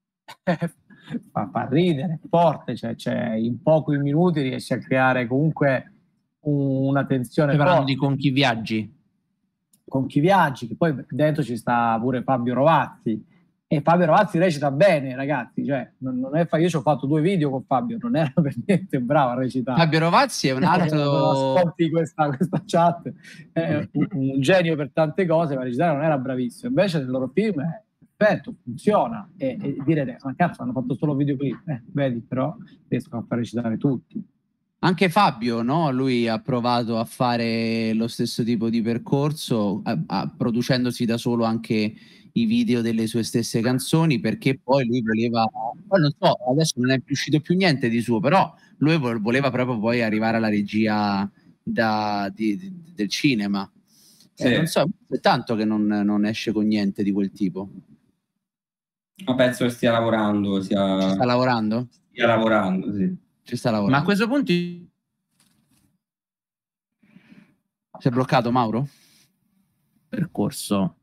fa ridere, forte, cioè in pochi minuti riesce a creare comunque una tensione. Parlando di Con chi viaggi, che poi dentro ci sta pure Fabio Rovazzi, E Fabio Ravazzi recita bene, ragazzi, cioè, non è io ci ho fatto 2 video con Fabio, non era per niente bravo a recitare. Fabio Ravazzi è un altro... ascolti questa chat, è un genio per tante cose, ma a recitare non era bravissimo. Invece nel loro film è perfetto, funziona. E dire, ma cazzo, hanno fatto solo videoclip. Vedi, però riescono a far recitare tutti. Anche Fabio, no? Lui ha provato a fare lo stesso tipo di percorso, producendosi da solo anche i video delle sue stesse canzoni, perché poi lui voleva, poi non so, adesso non è uscito più niente di suo, però lui voleva proprio poi arrivare alla regia del cinema. Sì. Non so, è tanto che non esce con niente di quel tipo. Ma penso che stia lavorando. Ci sta lavorando? Stia lavorando, sì. Ci sta lavorando. Ma a questo punto si è bloccato, Mauro? Percorso.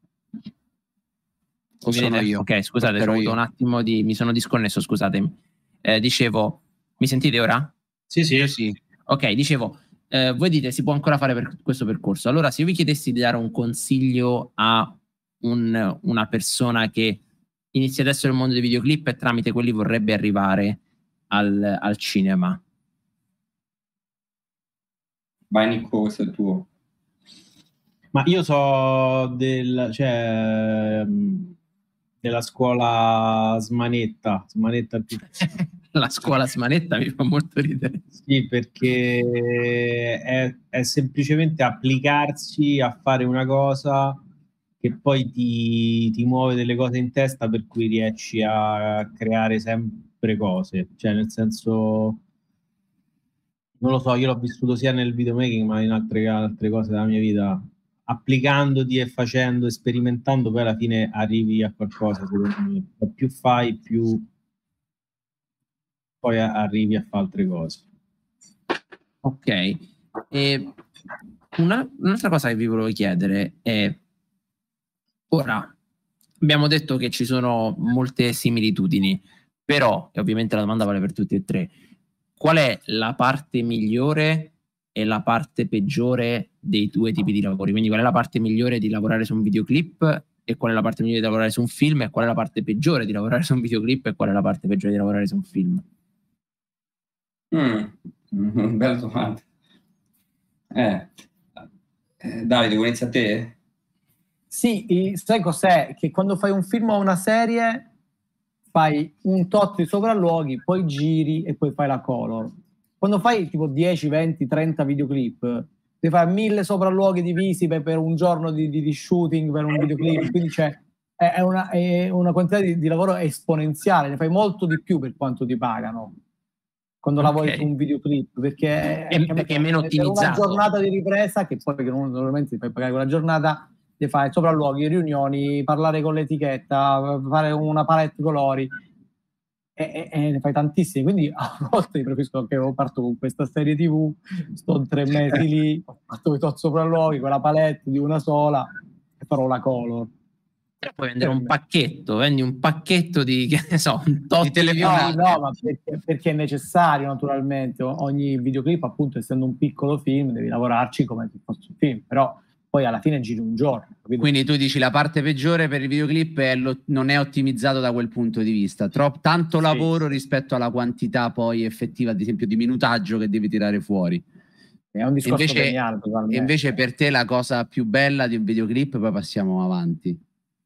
O sono io? Ok, scusate, ho avuto un attimo mi sono disconnesso, scusatemi. Dicevo, mi sentite ora? Sì. Ok, dicevo, voi dite si può ancora fare questo percorso. Allora, se io vi chiedessi di dare un consiglio a una persona che inizia adesso nel mondo dei videoclip e tramite quelli vorrebbe arrivare al cinema. Vai Nico, questo è tuo. Ma io so della scuola Smanetta La scuola Smanetta mi fa molto ridere. Sì, perché è semplicemente applicarsi a fare una cosa che poi ti muove delle cose in testa, per cui riesci a creare sempre cose, cioè nel senso, non lo so, io l'ho vissuto sia nel videomaking ma in altre cose della mia vita, applicandoti e facendo, sperimentando, poi alla fine arrivi a qualcosa, secondo me. Più fai, più poi arrivi a fare altre cose. Ok, e un'altra cosa che vi volevo chiedere è, ora abbiamo detto che ci sono molte similitudini, però, e ovviamente la domanda vale per tutti e tre, qual è la parte migliore e la parte peggiore dei 2 tipi di lavori? Quindi qual è la parte migliore di lavorare su un videoclip e qual è la parte migliore di lavorare su un film, e qual è la parte peggiore di lavorare su un videoclip e qual è la parte peggiore di lavorare su un film? Bella domanda. Davide, vuoi iniziare a te? Sì, sai cos'è? Che quando fai un film o una serie fai un tot di sopralluoghi, poi giri e poi fai la color. Quando fai tipo 10, 20, 30 videoclip, devi fare 1000 sopralluoghi divisi per un giorno di shooting per un videoclip, quindi è una quantità di lavoro esponenziale, ne fai molto di più per quanto ti pagano quando lavori su un videoclip, perché è meno ottimizzato. Una giornata di ripresa, che poi normalmente ti fai pagare quella giornata, devi fare sopralluoghi, riunioni, parlare con l'etichetta, fare una palette colori, e ne fai tantissimi, quindi a volte preferisco che parto con questa serie TV, sto 3 mesi lì, ho fatto i tot sopralluoghi, quella palette di una sola e farò la color. Puoi vendere un pacchetto, vendi un pacchetto di, che ne so, un tot di televisione. No, ma perché è necessario, naturalmente. Ogni videoclip, appunto, essendo un piccolo film, devi lavorarci come se fosse un film, però poi alla fine giri un giorno. Capito? Quindi tu dici la parte peggiore per il videoclip non è ottimizzato da quel punto di vista, tanto lavoro rispetto alla quantità poi effettiva, ad esempio, di minutaggio che devi tirare fuori. È un discorso geniale, totalmente. E invece per te la cosa più bella di un videoclip, poi passiamo avanti.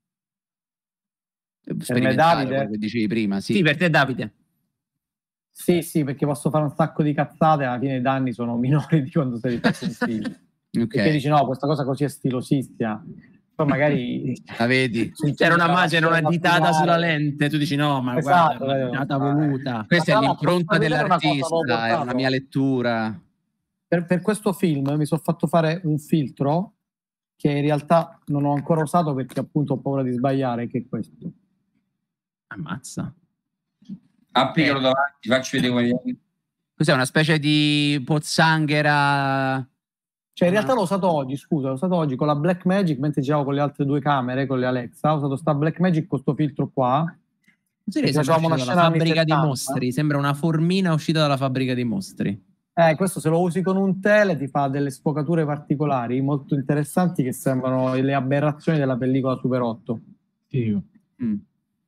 Per me Davide, quello che dicevi prima, sì, per te Davide. Sì, perché posso fare un sacco di cazzate, alla fine i danni sono minori di quando sei fatto un film. Okay. Perché dici no, questa cosa così è stilosissima, poi magari la vedi, c'era una ditata sulla lente, tu dici no, ma esatto, guarda, una ditata voluta. Questa è l'impronta dell'artista, è una mia lettura. Per questo film mi sono fatto fare un filtro che in realtà non ho ancora usato perché appunto ho paura di sbagliare, che è questo. Ammazza. Applicalo davanti, facci vedere come. Cos'è, una specie di pozzanghera? Cioè in realtà l'ho usato oggi con la Blackmagic, mentre giravo con le altre 2 camere, con le Alexa, ho usato sta Blackmagic con questo filtro qua. Facciamo una scena fabbrica di mostri, sembra una formina uscita dalla fabbrica di mostri. Questo se lo usi con un tele ti fa delle sfocature particolari molto interessanti che sembrano le aberrazioni della pellicola Super 8.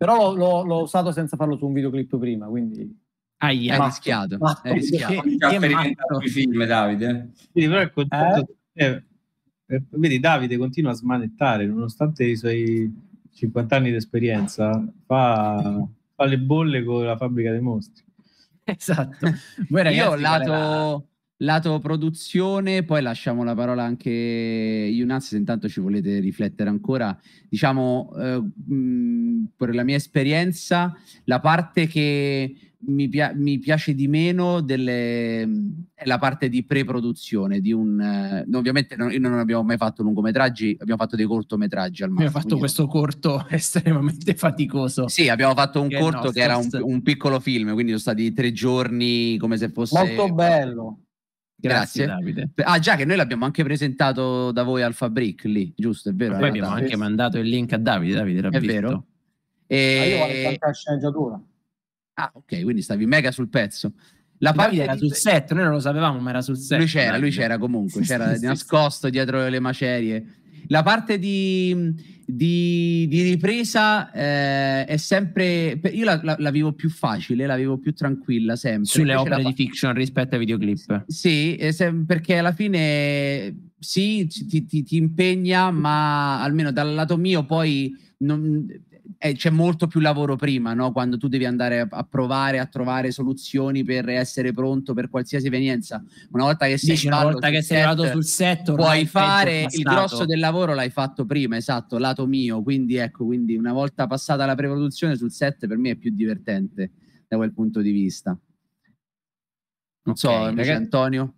Però l'ho usato senza farlo su un videoclip prima, quindi... Hai rischiato. Hai rischiato. Ha sperimentato i film, Davide. Quindi, però il concetto vedi, Davide continua a smanettare, nonostante i suoi 50 anni di esperienza, fa le bolle con la fabbrica dei mostri. Esatto. Voi, ragazzi, io lato produzione, poi lasciamo la parola anche Yunaz, se intanto ci volete riflettere ancora. Diciamo, per la mia esperienza, la parte che mi piace di meno è la parte di pre-produzione di ovviamente noi non abbiamo mai fatto lungometraggi, abbiamo fatto dei cortometraggi al massimo. Abbiamo fatto questo corto estremamente faticoso. Sì, abbiamo fatto un corto che era un piccolo film, quindi sono stati 3 giorni come se fosse... Molto bello. Grazie Davide. Già che noi l'abbiamo anche presentato da voi al Fabric lì, giusto? È vero? Poi abbiamo anche mandato il link a Davide l'ha è visto. Vero? Io vado anche la sceneggiatura. Ah, ok, quindi stavi mega sul pezzo. Davide era sul set, noi non lo sapevamo, ma era sul set. Lui c'era comunque, c'era nascosto dietro le macerie. La parte di ripresa è sempre... Io la vivo più facile, la vivo più tranquilla sempre. Sulle opere di fiction rispetto ai videoclip. Sì, perché alla fine sì, ti impegna, ma almeno dal lato mio poi c'è molto più lavoro prima, no? Quando tu devi andare a provare a trovare soluzioni per essere pronto per qualsiasi evenienza. Una volta che sei arrivato sul set, puoi fare il grosso del lavoro, l'hai fatto prima, esatto, lato mio. Quindi ecco, una volta passata la pre-produzione sul set, per me è più divertente da quel punto di vista. Non so, invece, Antonio.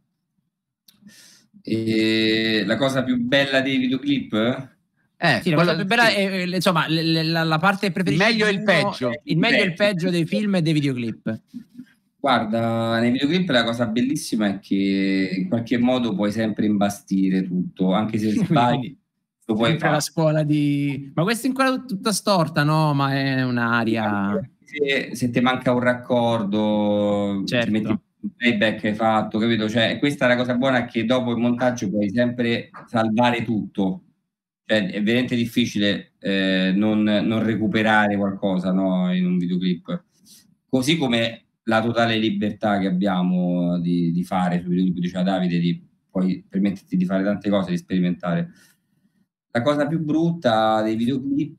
La cosa più bella dei videoclip? Sì, la cosa più bella è insomma la parte preferita. Il meglio e il peggio. Il meglio e il peggio dei film e dei videoclip. Guarda, nei videoclip la cosa bellissima è che in qualche modo puoi sempre imbastire tutto, anche se sbagli. Lo puoi fare. La scuola di... Ma questa è ancora tutta storta, no? Ma è un'aria... Se ti manca un raccordo, certo. Ti metti il playback che hai fatto, capito? Cioè, questa è la cosa buona, è che dopo il montaggio puoi sempre salvare tutto. Cioè, è veramente difficile non recuperare qualcosa, no, in un videoclip. Così come la totale libertà che abbiamo di fare sui videoclip, diceva Davide, di poi permetterti di fare tante cose, di sperimentare. La cosa più brutta dei videoclip,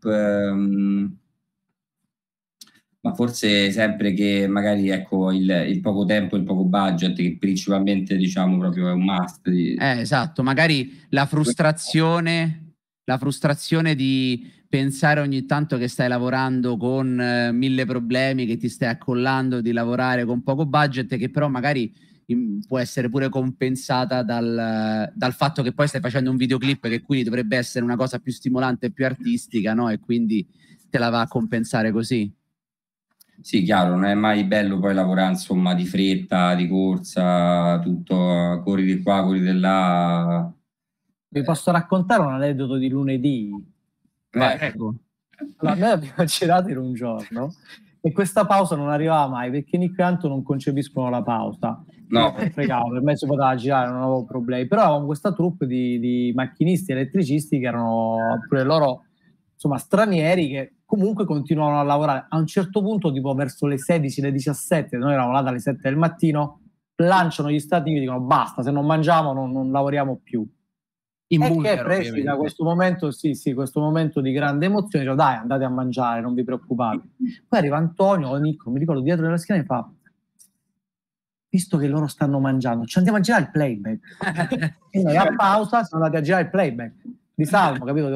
ma forse sempre che magari ecco il poco tempo, il poco budget, che principalmente diciamo proprio è un must. Esatto, magari la frustrazione di pensare ogni tanto che stai lavorando con 1000 problemi, che ti stai accollando di lavorare con poco budget, che però magari può essere pure compensata dal fatto che poi stai facendo un videoclip che quindi dovrebbe essere una cosa più stimolante e più artistica, no? E quindi te la va a compensare così. Sì, chiaro, non è mai bello poi lavorare insomma di fretta, di corsa, tutto, corri di qua, corri di là. Vi posso raccontare un aneddoto di lunedì? Ecco. Allora, noi abbiamo girato in un giorno e questa pausa non arrivava mai perché Nick e Anto non concepiscono la pausa. No. Fregavo, per me si poteva girare, non avevo problemi. Però avevamo questa troupe di macchinisti elettricisti che erano pure loro insomma stranieri, che comunque continuavano a lavorare. A un certo punto, tipo verso le 16, le 17, noi eravamo là dalle 7 del mattino, lanciano gli stativi e dicono basta, se non mangiamo non lavoriamo più. In e bunker, che presi da questo momento, questo momento di grande emozione, dicevo dai, andate a mangiare, non vi preoccupate. Poi arriva Antonio o Nico, mi ricordo, dietro nella schiena, e fa: visto che loro stanno mangiando, ci andiamo a girare il playback. E noi a pausa siamo andati a girare il playback di Salmo, capito?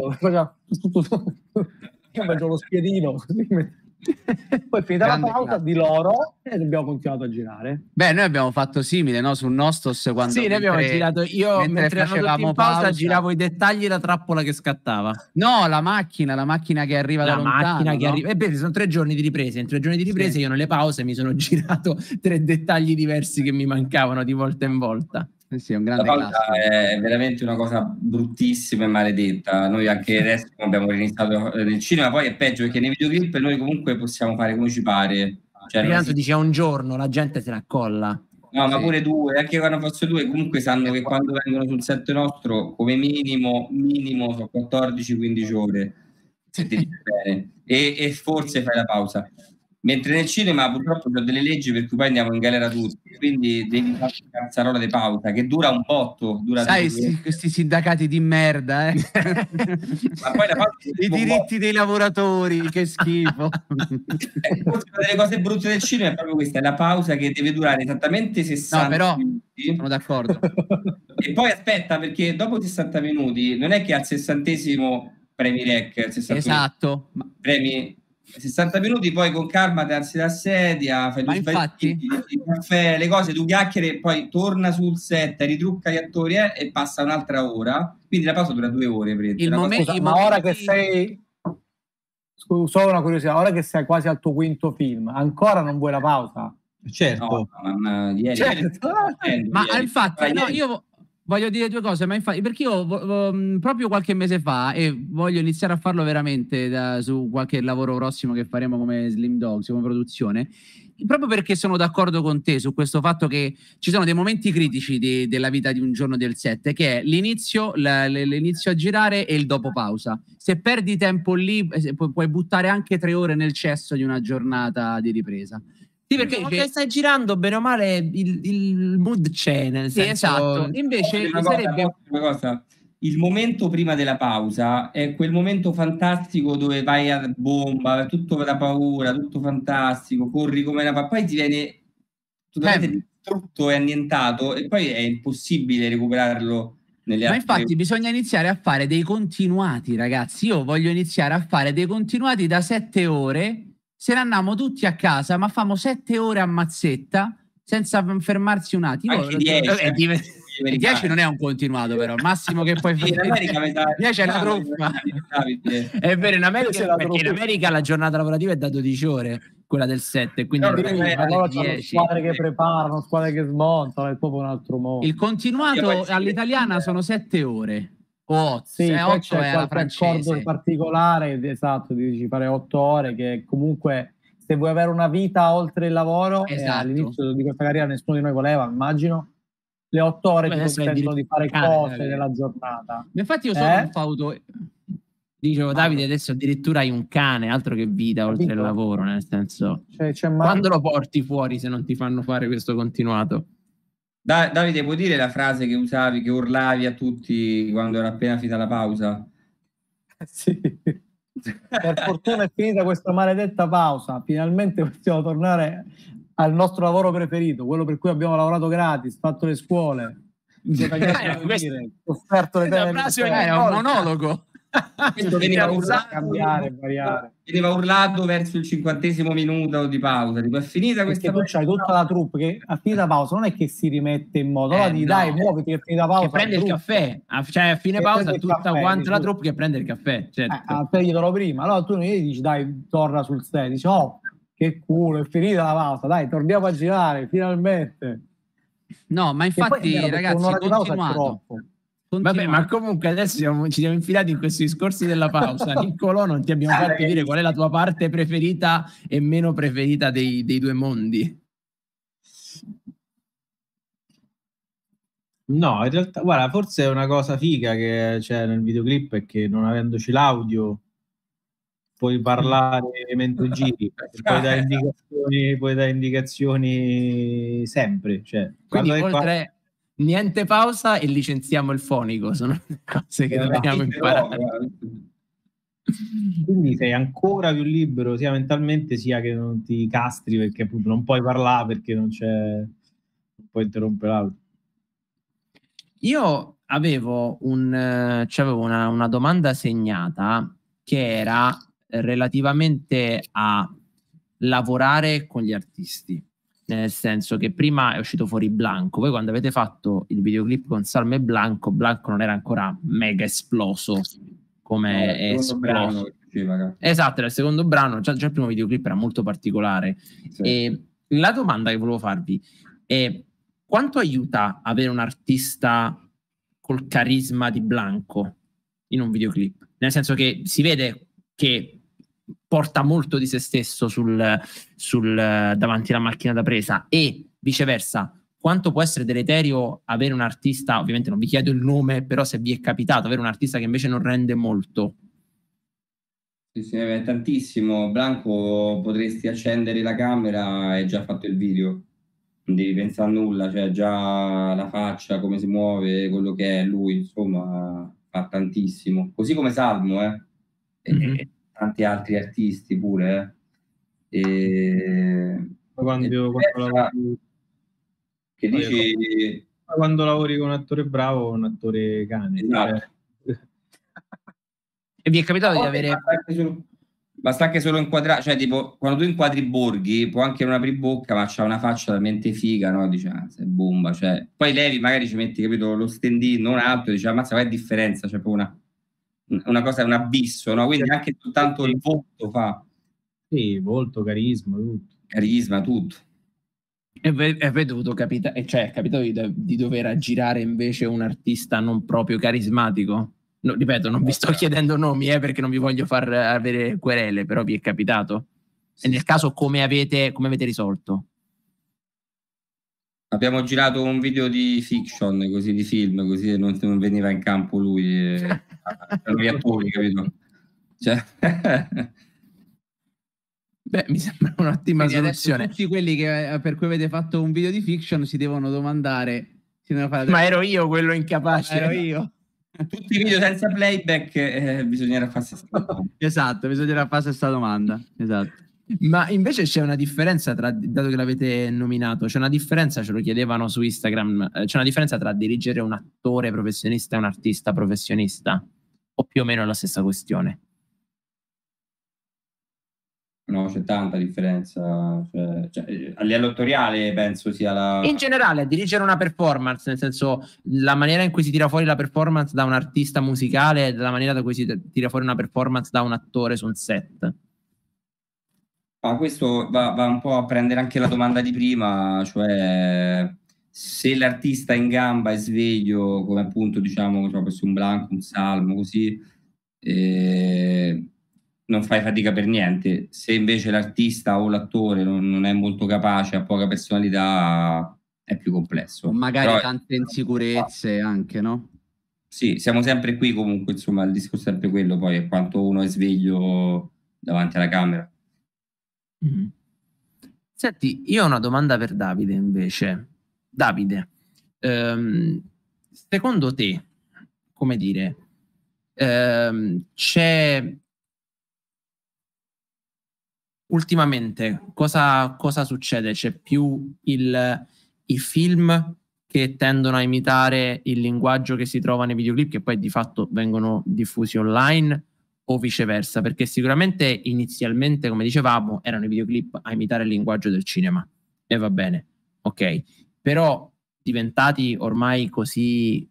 Io faccio lo spiedino così. Poi finita la pausa di loro e abbiamo continuato a girare. Beh, noi abbiamo fatto simile, no? Sul Nostos, quando sì, noi abbiamo girato. Io mentre facevamo in pausa giravo i dettagli della trappola che scattava. No, la macchina che arriva da lontano. La macchina che arriva. Beh, sono 3 giorni di riprese. In 3 giorni di riprese io nelle pause mi sono girato 3 dettagli diversi che mi mancavano di volta in volta. Sì, è un grande la pausa è veramente una cosa bruttissima e maledetta. Noi anche adesso abbiamo iniziato nel cinema, poi è peggio perché nei videoclip noi comunque possiamo fare come ci pare. Cioè, tanto dice un giorno, la gente se la accolla. No, ma pure 2, anche quando faccio 2, comunque sanno che quando vengono sul set nostro, come minimo sono 14-15 ore. se ti dici bene, e forse fai la pausa. Mentre nel cinema purtroppo c'è delle leggi per cui poi andiamo in galera tutti, quindi devi fare una cazzarola di pausa che dura un botto. Sai, questi sindacati di merda, Ma poi i diritti dei lavoratori, che schifo. Una delle cose brutte del cinema è proprio questa, è la pausa che deve durare esattamente 60 minuti. Sono d'accordo. E poi aspetta, perché dopo 60 minuti non è che al 60esimo premi rec, esatto, premi 60 minuti, poi con calma ti alzi da sedia, fai due il caffè, le cose, tu chiacchiere, poi torna sul set, ritrucca gli attori e passa un'altra ora, quindi la pausa dura 2 ore. Ma ora che sei, solo una curiosità, ora che sei quasi al tuo quinto film, ancora non vuoi la pausa? Certo, ma ieri, infatti no, io voglio dire 2 cose, ma infatti, perché io proprio qualche mese fa, e voglio iniziare a farlo veramente su qualche lavoro prossimo che faremo come Slim Dogs, come produzione, proprio perché sono d'accordo con te su questo fatto che ci sono dei momenti critici della vita di un giorno del set, che è l'inizio a girare e il dopo pausa. Se perdi tempo lì, puoi buttare anche 3 ore nel cesso di una giornata di ripresa. Sì, perché stai girando bene o male il mood c'è, nel senso... Esatto, invece sarebbe una cosa. Il momento prima della pausa è quel momento fantastico dove vai a bomba, tutto da paura, tutto fantastico, corri come una poi ti viene totalmente distrutto e annientato e poi è impossibile recuperarlo nelle altre. Ma infatti bisogna iniziare a fare dei continuati, ragazzi. Io voglio iniziare a fare dei continuati da 7 ore. Se ne andiamo tutti a casa, ma famo 7 ore a mazzetta senza fermarsi un attimo. Anche 10, 10 non è un continuato, però il massimo che puoi fare. In America 10 è una truffa. È vero, in America, perché in America la giornata lavorativa è da 12 ore, quella del 7, quindi squadre che preparano, squadre che smontano, è proprio un altro modo. Il continuato all'italiana sono 7 ore. 8, sì, poi c'è qualche accordo particolare, esatto, dici fare 8 ore, che comunque se vuoi avere una vita oltre il lavoro, all'inizio di questa carriera nessuno di noi voleva, immagino, le 8 ore ti consentono di fare cose nella giornata. Infatti io sono un fauto. Dicevo, Davide, adesso addirittura hai un cane, altro che vita oltre il lavoro, nel senso, quando lo porti fuori se non ti fanno fare questo continuato? Davide, puoi dire la frase che usavi, che urlavi a tutti quando era appena finita la pausa? Sì. Per fortuna è finita questa maledetta pausa, finalmente possiamo tornare al nostro lavoro preferito, quello per cui abbiamo lavorato gratis, fatto le scuole, offerto le è un monologo. Veniva urlato verso il 50° minuto di pausa, tipo è finita questa pausa. Tu c'hai tutta la troupe che a finita pausa non è che si rimette in moto, dai, muoviti, è finita pausa, che prende il caffè, cioè a fine pausa tutta quanta la troupe che prende il caffè, certo. Prenditelo prima, allora tu non gli dici dai, torna sul set, dici che culo, è finita la pausa, dai, torniamo a girare finalmente. No, ma infatti ragazzi, continuato. Vabbè, ma comunque adesso ci siamo infilati in questo discorso della pausa. Niccolò, non ti abbiamo fatto dire qual è la tua parte preferita e meno preferita dei 2 mondi. No, in realtà, guarda, forse è una cosa figa che c'è nel videoclip è che non avendoci l'audio puoi parlare mentre giri, puoi dare indicazioni sempre. Cioè, quindi oltre... Niente pausa e licenziamo il fonico, sono cose che dobbiamo imparare. Quindi sei ancora più libero sia mentalmente sia che non ti castri, perché appunto non puoi parlare perché non puoi interrompere l'audio. Io avevo una domanda segnata che era relativamente a lavorare con gli artisti. Nel senso che prima è uscito fuori Blanco, poi quando avete fatto il videoclip con Salmo e Blanco non era ancora mega esploso come è esploso. Esatto, era il secondo brano, già il primo videoclip era molto particolare. Sì. E la domanda che volevo farvi è: quanto aiuta avere un artista col carisma di Blanco in un videoclip? Nel senso che si vede che porta molto di se stesso davanti alla macchina da presa, e viceversa, quanto può essere deleterio avere un artista, ovviamente non vi chiedo il nome, però se vi è capitato avere un artista che invece non rende molto. Sì, è tantissimo. Blanco, potresti accendere la camera e già fatto il video. Non devi pensare a nulla, cioè già la faccia, come si muove, quello che è lui, insomma, fa tantissimo. Così come Salmo, e tanti altri artisti pure, che dici... Quando lavori con un attore bravo o un attore cane. Esatto. E vi è capitato di avere... Basta anche solo inquadrare, cioè tipo quando tu inquadri Borghi può anche non aprire bocca, ma c'ha una faccia talmente figa, no? Dice, sei bomba, cioè. Poi levi, magari ci metti, capito, lo stendino, un altro, dice, ammazza, qual è la differenza? C'è proprio una cosa, un abisso, no? Quindi anche soltanto il volto fa. Sì, volto, carisma, tutto. Carisma, tutto. E avete dovuto capitare, cioè è capitato di dover aggirare invece un artista non proprio carismatico? No, ripeto, non vi sto chiedendo nomi perché non vi voglio far avere querele, però vi è capitato? E nel caso come avete risolto? Abbiamo girato un video di fiction, così di film, così non veniva in campo lui, erano gli attori, capito? Cioè... Beh, mi sembra un'ottima soluzione. Tutti quelli per cui avete fatto un video di fiction si devono domandare... Ma ero io quello incapace? Ero io. Tutti i video senza playback, bisognerà farsi esatto, bisognerà farsi questa domanda. Esatto. Ma invece c'è una differenza dato che l'avete nominato, c'è una differenza, ce lo chiedevano su Instagram, c'è una differenza tra dirigere un attore professionista e un artista professionista? O più o meno è la stessa questione? No, c'è tanta differenza, cioè, a livello attoriale penso sia la... In generale, dirigere una performance, nel senso la maniera in cui si tira fuori la performance da un artista musicale e la maniera da cui si tira fuori una performance da un attore su un set. Questo va un po' a prendere anche la domanda di prima, cioè se l'artista è in gamba e sveglio, come appunto diciamo su un Blanco, un Salmo, così... non fai fatica per niente. Se invece l'artista o l'attore non è molto capace, ha poca personalità, è più complesso. Magari però, tante insicurezze anche, no? Sì, siamo sempre qui comunque, insomma, il discorso è sempre quello, poi è quanto uno è sveglio davanti alla camera. Mm-hmm. Senti, io ho una domanda per Davide invece. Davide, secondo te, come dire, c'è... Ultimamente cosa succede? C'è più i film che tendono a imitare il linguaggio che si trova nei videoclip, che poi di fatto vengono diffusi online, o viceversa? Perché sicuramente inizialmente, come dicevamo, erano i videoclip a imitare il linguaggio del cinema, e va bene, ok, però diventati ormai così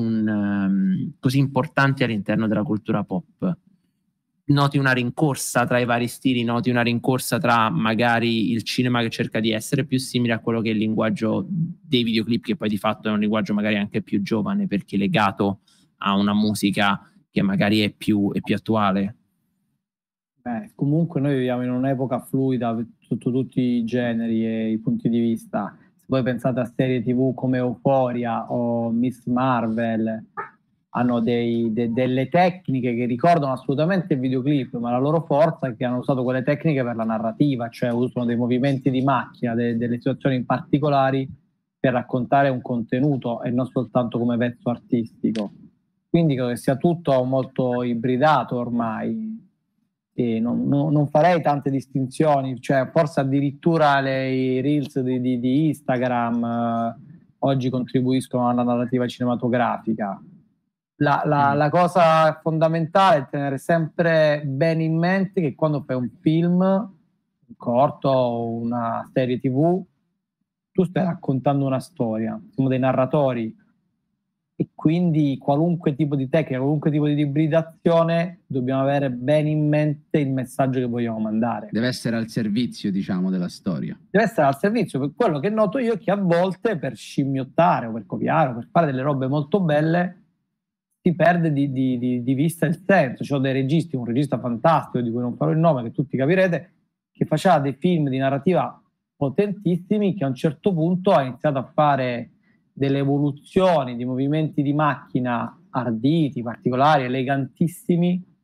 importanti all'interno della cultura pop, noti una rincorsa tra i vari stili, noti una rincorsa tra magari il cinema che cerca di essere più simile a quello che è il linguaggio dei videoclip, che poi di fatto è un linguaggio magari anche più giovane perché legato a una musica che magari è più attuale. Comunque noi viviamo in un'epoca fluida sotto tutti i generi e i punti di vista. Se voi pensate a serie TV come Euphoria o Miss Marvel, hanno delle tecniche che ricordano assolutamente il videoclip, ma la loro forza è che hanno usato quelle tecniche per la narrativa, cioè usano dei movimenti di macchina, delle situazioni in particolari per raccontare un contenuto e non soltanto come vezzo artistico. Quindi credo che sia tutto molto ibridato ormai e non farei tante distinzioni, cioè forse addirittura i reels di Instagram oggi contribuiscono alla narrativa cinematografica. La cosa fondamentale è tenere sempre bene in mente che quando fai un film, un corto o una serie TV, tu stai raccontando una storia, siamo dei narratori e quindi qualunque tipo di tecnica, qualunque tipo di ibridazione dobbiamo avere bene in mente il messaggio che vogliamo mandare. Deve essere al servizio, diciamo, della storia. Deve essere al servizio, per quello che noto io, che a volte per scimmiottare o per copiare o per fare delle robe molto belle si perde di vista il senso. C'ho dei registi, un regista fantastico di cui non farò il nome, che tutti capirete, che faceva dei film di narrativa potentissimi, che a un certo punto ha iniziato a fare delle evoluzioni di movimenti di macchina arditi, particolari, elegantissimi,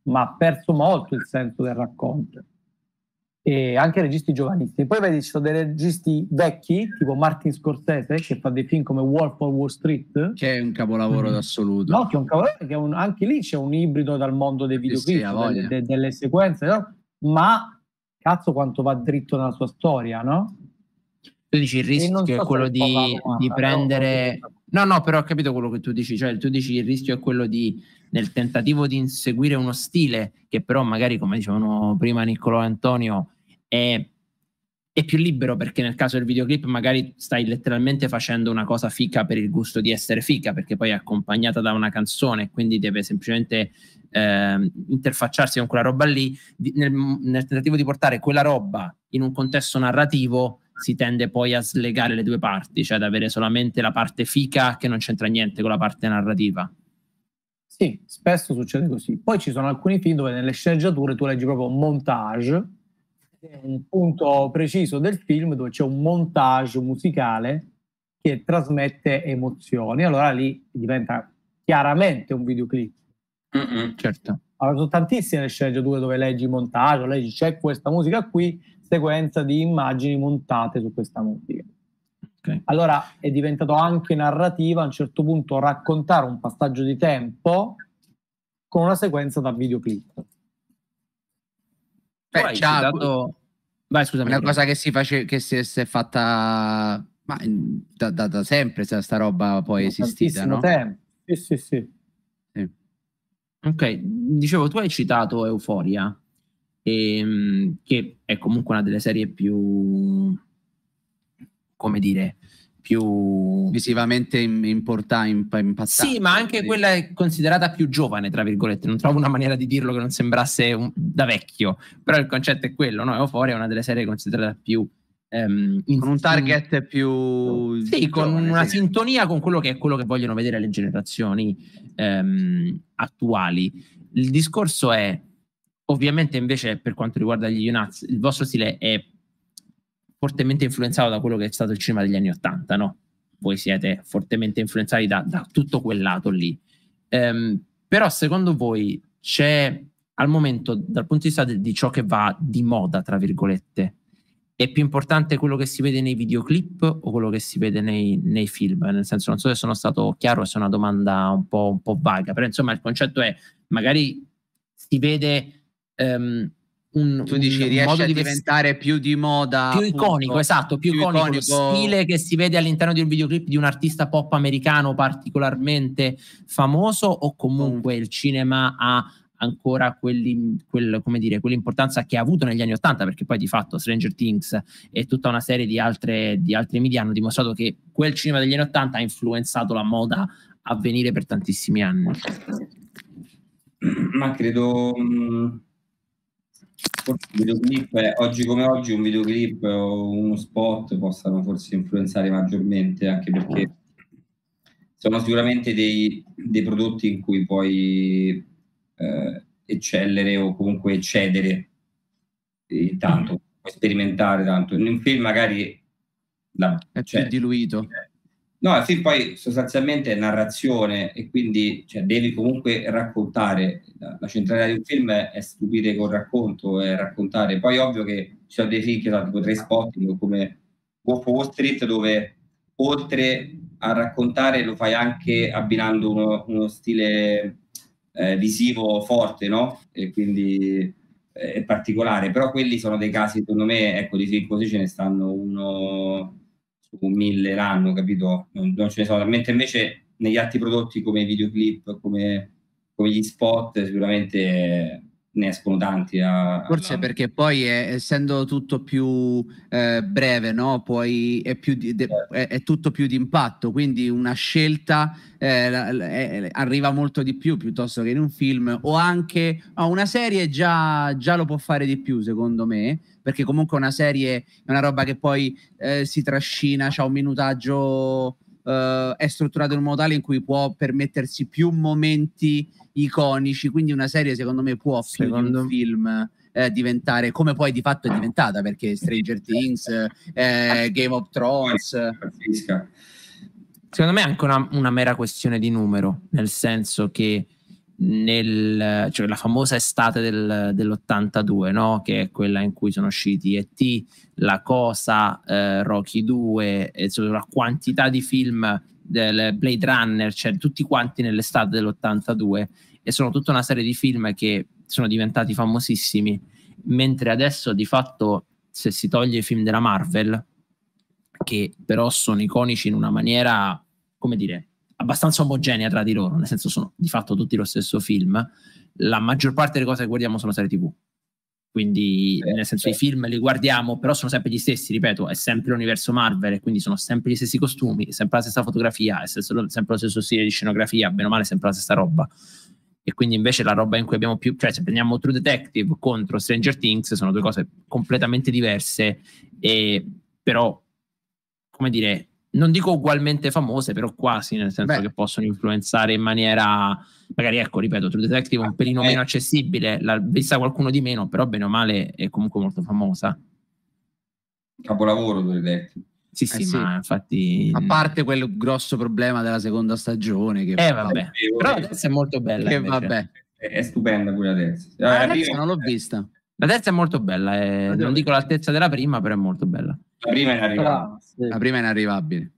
ma ha perso molto il senso del racconto. E anche registi giovanissimi. Poi vedi, ci sono dei registi vecchi, tipo Martin Scorsese, che fa dei film come Wolf of Wall Street, che è un capolavoro assoluto. No, che è un capolavoro, che anche lì c'è un ibrido dal mondo dei videoclip, delle sequenze, no? Ma cazzo quanto va dritto nella sua storia, no? Tu dici il rischio è quello di prendere... No, però ho capito quello che tu dici, cioè tu dici il rischio è quello di, nel tentativo di inseguire uno stile che però magari, come dicevano prima Niccolò e Antonio, è più libero, perché nel caso del videoclip magari stai letteralmente facendo una cosa fica per il gusto di essere fica, perché poi è accompagnata da una canzone, quindi deve semplicemente interfacciarsi con quella roba lì. Nel tentativo di portare quella roba in un contesto narrativo si tende poi a slegare le due parti, cioè ad avere solamente la parte fica che non c'entra niente con la parte narrativa. Sì, spesso succede così. Poi ci sono alcuni film dove nelle sceneggiature tu leggi proprio un montage, un punto preciso del film dove c'è un montage musicale che trasmette emozioni, allora lì diventa chiaramente un videoclip. Certo. Allora, sono tantissime le sceneggiature dove leggi montage, leggi c'è questa musica qui, sequenza di immagini montate su questa musica. Okay. Allora è diventato anche narrativa a un certo punto raccontare un passaggio di tempo con una sequenza da videoclip. Vai, scusami. Una cosa che si è fatta da sempre, sta roba poi è esistita, no? Tempo. Sì. Ok, dicevo, tu hai citato Euphoria, che è comunque una delle serie più, come dire, più visivamente impattanti. Sì, ma anche quella è considerata più giovane, tra virgolette. Non trovo una maniera di dirlo che non sembrasse da vecchio, però il concetto è quello, no? Euphoria è una delle serie considerata più con un target più sì, con giovane, una sintonia con quello che vogliono vedere le generazioni attuali. Il discorso è, ovviamente, invece, per quanto riguarda gli Unats, il vostro stile è fortemente influenzato da quello che è stato il cinema degli anni '80, no? Voi siete fortemente influenzati da tutto quel lato lì. Però secondo voi c'è, al momento, dal punto di vista di ciò che va di moda, tra virgolette, è più importante quello che si vede nei videoclip o quello che si vede nei film? Nel senso, non so se sono stato chiaro, se è una domanda un po' vaga, però insomma il concetto è, magari si vede tu dici riesce modo a di diventare più di moda, più iconico, esatto, più iconico lo stile che si vede all'interno di un videoclip di un artista pop americano particolarmente famoso, o comunque il cinema ha ancora quell'importanza che ha avuto negli anni '80, perché poi di fatto Stranger Things e tutta una serie di altre media hanno dimostrato che quel cinema degli anni '80 ha influenzato la moda a venire per tantissimi anni. Ma credo forse un videoclip, oggi come oggi un videoclip o uno spot possano forse influenzare maggiormente, anche perché sono sicuramente dei prodotti in cui puoi eccellere o comunque eccedere tanto, puoi sperimentare tanto. In un film magari è più diluito. No, il film poi sostanzialmente è narrazione e quindi devi comunque raccontare. La centralità di un film è stupire col racconto, è raccontare. Poi ovvio che ci sono dei film che sono tipo Trainspotting come Wolf of Wall Street, dove oltre a raccontare lo fai anche abbinando uno stile visivo forte, no? E quindi è particolare. Però quelli sono dei casi, secondo me, ecco, di film così ce ne stanno uno su 1000 l'anno, capito? Non ce ne sono, mentre invece negli altri prodotti come i videoclip, come gli spot, sicuramente ne escono tanti. Forse perché poi essendo tutto più breve, no? Poi è tutto più di impatto, quindi una scelta arriva molto di più piuttosto che in un film, o anche una serie già lo può fare di più, secondo me, perché comunque una serie è una roba che poi si trascina, c'ha un minutaggio, è strutturato in un modo tale in cui può permettersi più momenti iconici, quindi una serie secondo me può più di un film diventare, come poi di fatto è diventata, perché Stranger Things, Game of Thrones. Secondo me è anche una mera questione di numero, nel senso che cioè la famosa estate dell'82, no? Che è quella in cui sono usciti E.T., La Cosa, Rocky 2, la quantità di film del Blade Runner, cioè tutti quanti nell'estate dell'82, e sono tutta una serie di film che sono diventati famosissimi, mentre adesso di fatto, se si toglie i film della Marvel, che però sono iconici in una maniera, come dire, abbastanza omogenea tra di loro, nel senso sono di fatto tutti lo stesso film, la maggior parte delle cose che guardiamo sono serie TV. Quindi nel senso i film li guardiamo, però sono sempre gli stessi, ripeto, è sempre l'universo Marvel, e quindi sono sempre gli stessi costumi, sempre la stessa fotografia, è sempre lo stesso stile di scenografia, bene o male sempre la stessa roba. E quindi invece la roba in cui abbiamo più, cioè se prendiamo True Detective contro Stranger Things, sono due cose completamente diverse, e però, come dire, non dico ugualmente famose, però quasi, nel senso che possono influenzare in maniera, magari, ecco, ripeto, True Detective è un pelino meno accessibile, l'ha vista qualcuno di meno, però bene o male è comunque molto famosa. Capolavoro True Detective. Sì, ma infatti, a parte quel grosso problema della seconda stagione che vabbè. Però la terza è molto bella, che vabbè, è stupenda pure la terza. la terza non l'ho vista. La terza è molto bella, non dico l'altezza della prima, però è molto bella. La prima è inarrivabile. La prima è inarrivabile.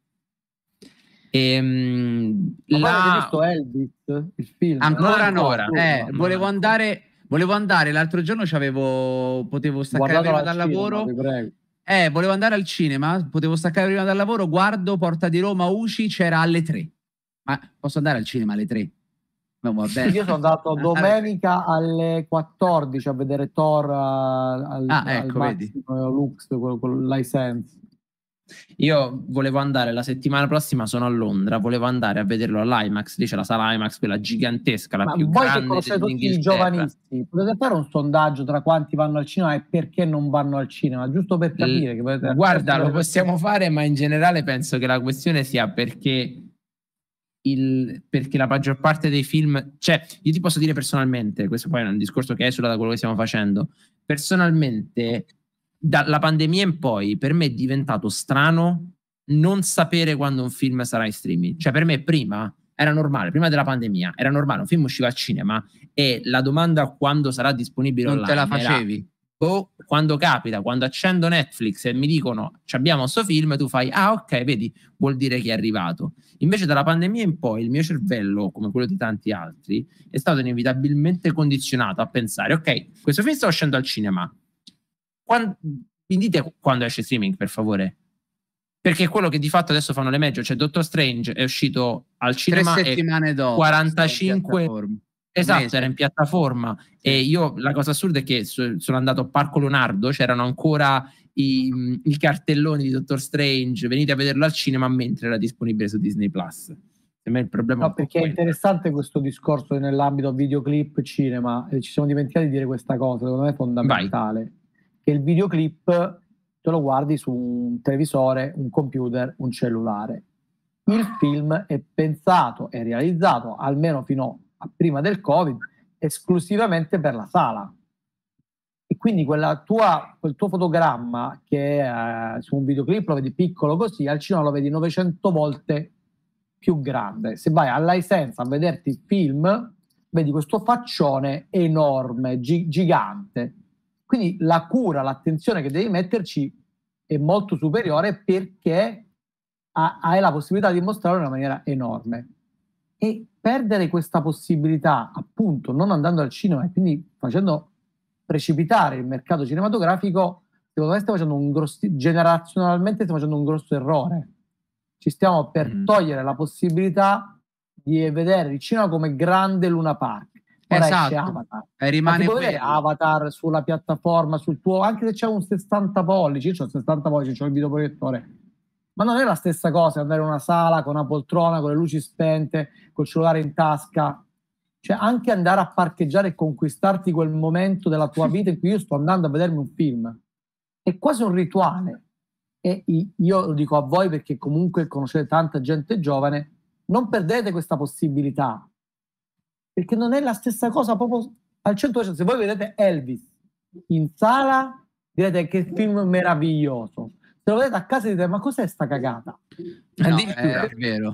Avete visto Elvis, il film? Ancora no. Volevo andare l'altro giorno, potevo staccare prima dal lavoro. Volevo andare al cinema, potevo staccare prima dal lavoro, guardo Porta di Roma UCI, c'era alle 3. Ma posso andare al cinema alle 3? No, vabbè. Io sono andato domenica alle 14 a vedere Thor al Massimo Lux, con license. Io volevo andare la settimana prossima, sono a Londra, volevo andare a vederlo all'IMAX, lì c'è la sala IMAX, quella gigantesca, la più grande. Ma voi che conoscete tutti i giovanisti, potete fare un sondaggio tra quanti vanno al cinema e perché non vanno al cinema, giusto per capire che potete... Guarda, lo possiamo fare, ma in generale penso che la questione sia perché la maggior parte dei film, cioè io ti posso dire personalmente, questo poi è un discorso che esula da quello che stiamo facendo, personalmente dalla pandemia in poi per me è diventato strano non sapere quando un film sarà in streaming. Cioè per me prima era normale, prima della pandemia era normale, un film usciva al cinema e la domanda quando sarà disponibile non online te la facevi era, quando capita, quando accendo Netflix e mi dicono abbiamo sto film, tu fai ok, vedi, vuol dire che è arrivato. Invece dalla pandemia in poi il mio cervello, come quello di tanti altri, è stato inevitabilmente condizionato a pensare ok, questo film sta uscendo al cinema, mi dite quando esce streaming, per favore, perché è quello che di fatto adesso fanno le major, cioè Doctor Strange è uscito al cinema 3 settimane dopo, 45 esatto, era in piattaforma. E io, la cosa assurda è che sono andato a Parco Leonardo, c'erano ancora i cartelloni di Doctor Strange, venite a vederlo al cinema, mentre era disponibile su Disney Plus. Per me il problema no, perché è interessante questo discorso nell'ambito videoclip cinema, e ci siamo dimenticati di dire questa cosa, secondo me è fondamentale. Vai. Che il videoclip te lo guardi su un televisore, un computer, un cellulare. Il film è pensato e realizzato, almeno fino a prima del Covid, esclusivamente per la sala. E quindi quel tuo fotogramma che su un videoclip lo vedi piccolo così, al cinema lo vedi 900 volte più grande. Se vai all'iSense a vederti il film, vedi questo faccione enorme, gigante. Quindi la cura, l'attenzione che devi metterci è molto superiore perché hai la possibilità di mostrarlo in una maniera enorme. E perdere questa possibilità, appunto, non andando al cinema e quindi facendo precipitare il mercato cinematografico, secondo me generazionalmente stiamo facendo un grosso errore. Ci stiamo per togliere la possibilità di vedere il cinema come grande Luna Park. Ora esce Avatar. Rimane Avatar sulla piattaforma, sul tuo, anche se c'è un 60 pollici, io ho 60 pollici, c'ho il videoproiettore, ma non è la stessa cosa andare in una sala con una poltrona, con le luci spente, col cellulare in tasca. Cioè anche andare a parcheggiare e conquistarti quel momento della tua vita in cui io sto andando a vedermi un film è quasi un rituale. E io lo dico a voi perché comunque conoscete tanta gente giovane, non perdete questa possibilità, perché non è la stessa cosa proprio al 100%. Se voi vedete Elvis in sala direte che film meraviglioso, se lo vedete a casa dite ma cos'è sta cagata? No, è vero.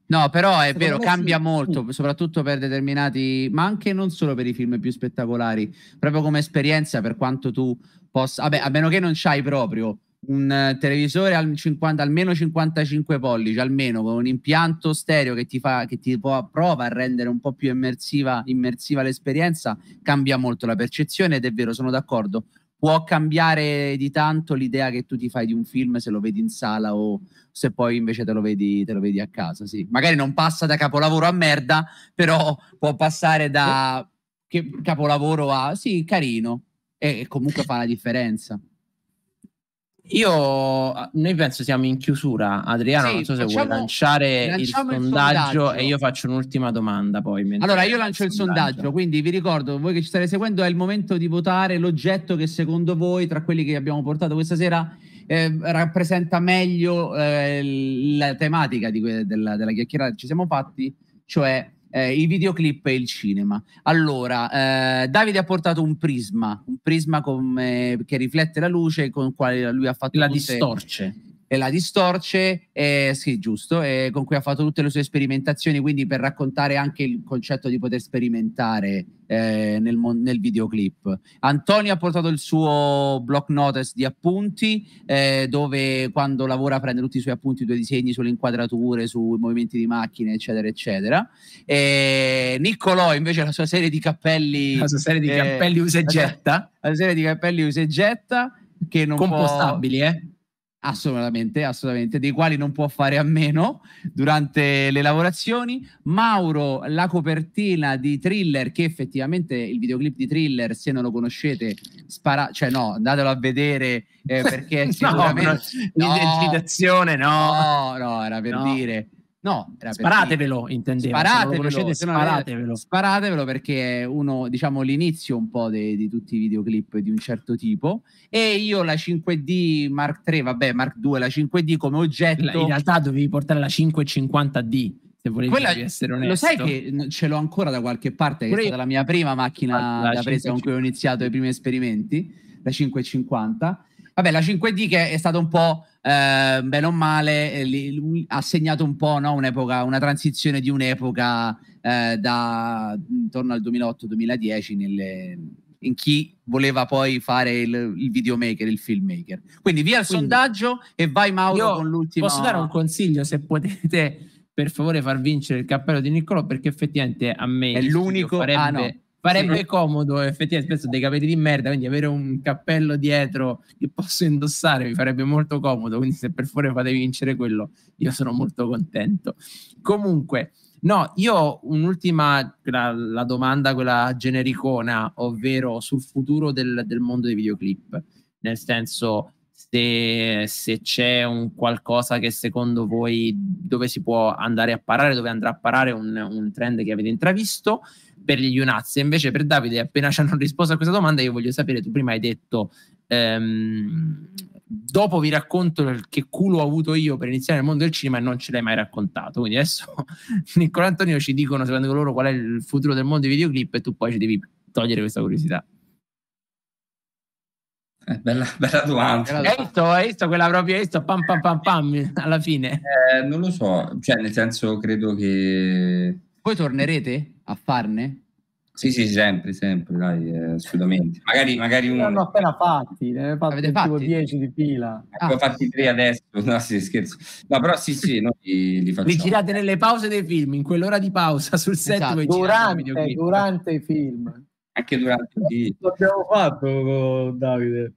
No, però è vero, me cambia sì. molto, soprattutto per determinati, ma anche non solo per i film più spettacolari, proprio come esperienza, per quanto tu possa, vabbè, a meno che non c'hai proprio un televisore almeno 55 pollici, almeno con un impianto stereo che prova a rendere un po' più immersiva l'esperienza, cambia molto la percezione ed è vero, sono d'accordo. Può cambiare di tanto l'idea che tu ti fai di un film se lo vedi in sala o se poi invece te lo vedi a casa, sì. Magari non passa da capolavoro a merda, però può passare da capolavoro a sì, carino, e comunque fa la differenza. Noi penso siamo in chiusura, Adriano, Sì, non so se vuoi lanciare il sondaggio e io faccio un'ultima domanda poi. Allora io lancio il sondaggio, quindi vi ricordo, voi che ci state seguendo, è il momento di votare l'oggetto che secondo voi, tra quelli che abbiamo portato questa sera, rappresenta meglio la tematica della chiacchierata che ci siamo fatti, cioè i videoclip e il cinema. Allora, Davide ha portato un prisma che riflette la luce, con il quale lui ha fatto distorce. E la distorce, sì, giusto, con cui ha fatto tutte le sue sperimentazioni, quindi per raccontare anche il concetto di poter sperimentare nel videoclip. Antonio ha portato il suo block notice di appunti, dove quando lavora prende tutti i suoi appunti, i suoi disegni sulle inquadrature, sui movimenti di macchine, eccetera, eccetera. Niccolò invece la sua serie di cappelli... La sua serie di cappelli usa e getta. La serie di cappelli usa e getta, che non compostabili, Assolutamente, dei quali non può fare a meno durante le lavorazioni. Mauro, la copertina di Thriller, che effettivamente il videoclip di Thriller, se non lo conoscete, andatelo a vedere, perché è sicuramente... l'identificazione no, era per dire... No, sparatevelo, intendevo. Sparatevelo perché è uno, diciamo, l'inizio un po' di tutti i videoclip di un certo tipo. E io la 5D Mark III, Mark II, la 5D come oggetto. In realtà dovevi portare la 550D, se volevi essere onesto. Lo sai che ce l'ho ancora da qualche parte, che è stata la mia prima macchina da presa con cui ho iniziato i primi esperimenti, la 550. Vabbè, la 5D che è stata un po', bene o male, ha segnato un po', no? Una transizione di un'epoca da intorno al 2008-2010 in chi voleva poi fare il videomaker, il filmmaker. Quindi via il sondaggio e vai Mauro con l'ultimo. Posso dare un consiglio, se potete per favore far vincere il cappello di Niccolò, perché effettivamente a me è l'unico farebbe comodo, effettivamente spesso dei capelli di merda, quindi avere un cappello dietro che posso indossare mi farebbe molto comodo, quindi se per favore fate vincere quello io sono molto contento. Comunque no, io un'ultima, la domanda quella genericona, ovvero sul futuro del mondo dei videoclip, nel senso se c'è un qualcosa che secondo voi dove si può andare a parare, dove andrà a parare un trend che avete intravisto per gli Iunaz. E invece per Davide, appena ci hanno risposto a questa domanda, io voglio sapere, tu prima hai detto dopo vi racconto che culo ho avuto io per iniziare nel mondo del cinema e non ce l'hai mai raccontato, quindi adesso Niccolò e Antonio ci dicono secondo loro qual è il futuro del mondo dei videoclip e tu poi ci devi togliere questa curiosità. Bella domanda. Hai visto quella proprio, hai visto pam pam pam pam alla fine? Non lo so, cioè nel senso credo che... Voi tornerete a farne? Sì, sempre, dai, assolutamente. Magari uno... Ne hanno appena fatti, ne avete fatti tipo 10 di fila. Abbiamo fatti 3 adesso, no, sì, scherzo. No, però sì, noi li facciamo. Li girate nelle pause dei film, in quell'ora di pausa sul set. Esatto. Durante i film. Anche durante i film. L'abbiamo fatto con Davide.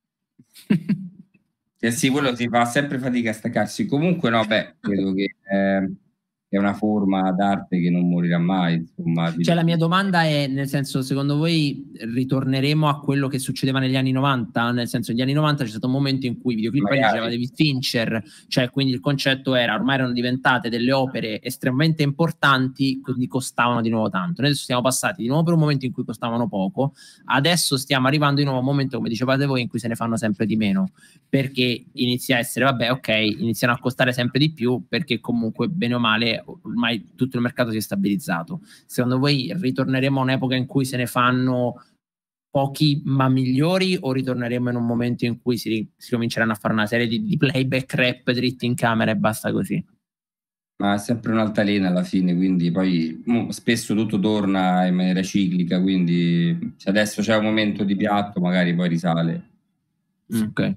Sì, quello si fa sempre fatica a staccarsi. Comunque credo che è una forma d'arte che non morirà mai, insomma. Cioè la mia domanda è, nel senso, secondo voi ritorneremo a quello che succedeva negli anni 90? Nel senso, negli anni 90 c'è stato un momento in cui i videoclip diceva David Fincher, cioè quindi il concetto era, ormai erano diventate delle opere estremamente importanti, quindi costavano di nuovo tanto. Noi adesso siamo passati di nuovo per un momento in cui costavano poco, adesso stiamo arrivando di nuovo a un momento, come dicevate voi, in cui se ne fanno sempre di meno, perché inizia a essere, iniziano a costare sempre di più, perché comunque bene o male ormai tutto il mercato si è stabilizzato. Secondo voi ritorneremo a un'epoca in cui se ne fanno pochi ma migliori, o ritorneremo in un momento in cui si cominceranno a fare una serie di playback rap dritti in camera e basta così? Ma è sempre un'altalena alla fine, quindi poi spesso tutto torna in maniera ciclica, quindi se adesso c'è un momento di piatto magari poi risale. Ok.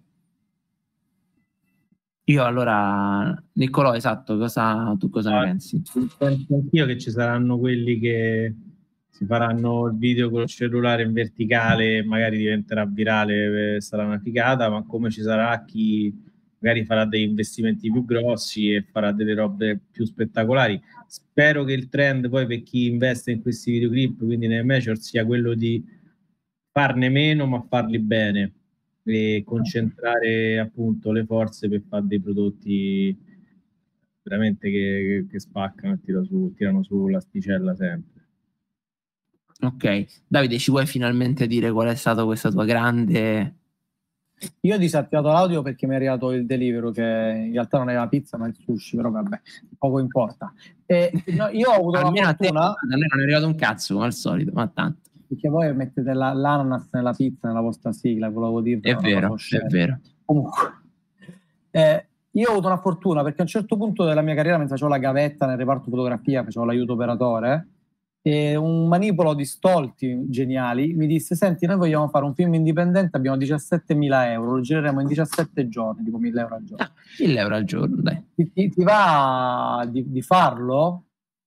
Io allora, Niccolò, esatto, tu cosa ne pensi? Penso anch'io che ci saranno quelli che si faranno il video col cellulare in verticale, magari diventerà virale, sarà una figata, ma come ci sarà chi magari farà degli investimenti più grossi e farà delle robe più spettacolari. Spero che il trend poi per chi investe in questi videoclip, quindi nei major, sia quello di farne meno ma farli bene e concentrare appunto le forze per fare dei prodotti veramente che spaccano e tirano su l'asticella sempre. Ok, Davide, ci vuoi finalmente dire qual è stato questa tua grande... Io ho disattivato l'audio perché mi è arrivato il delivery, che in realtà non è la pizza ma il sushi, però vabbè, poco importa. No, io ho avuto almeno la fortuna... a me non è arrivato un cazzo come al solito, ma tanto. Perché voi mettete l'ananas nella pizza, nella vostra sigla, volevo dirvi. È vero, è vero. Comunque, io ho avuto una fortuna perché a un certo punto della mia carriera, mentre facevo la gavetta nel reparto fotografia, facevo l'aiuto operatore, e un manipolo di stolti geniali mi disse: senti, noi vogliamo fare un film indipendente, abbiamo 17.000 euro, lo gireremo in 17 giorni, tipo 1.000 euro al giorno. 1.000 euro al giorno, dai. Ti va di farlo?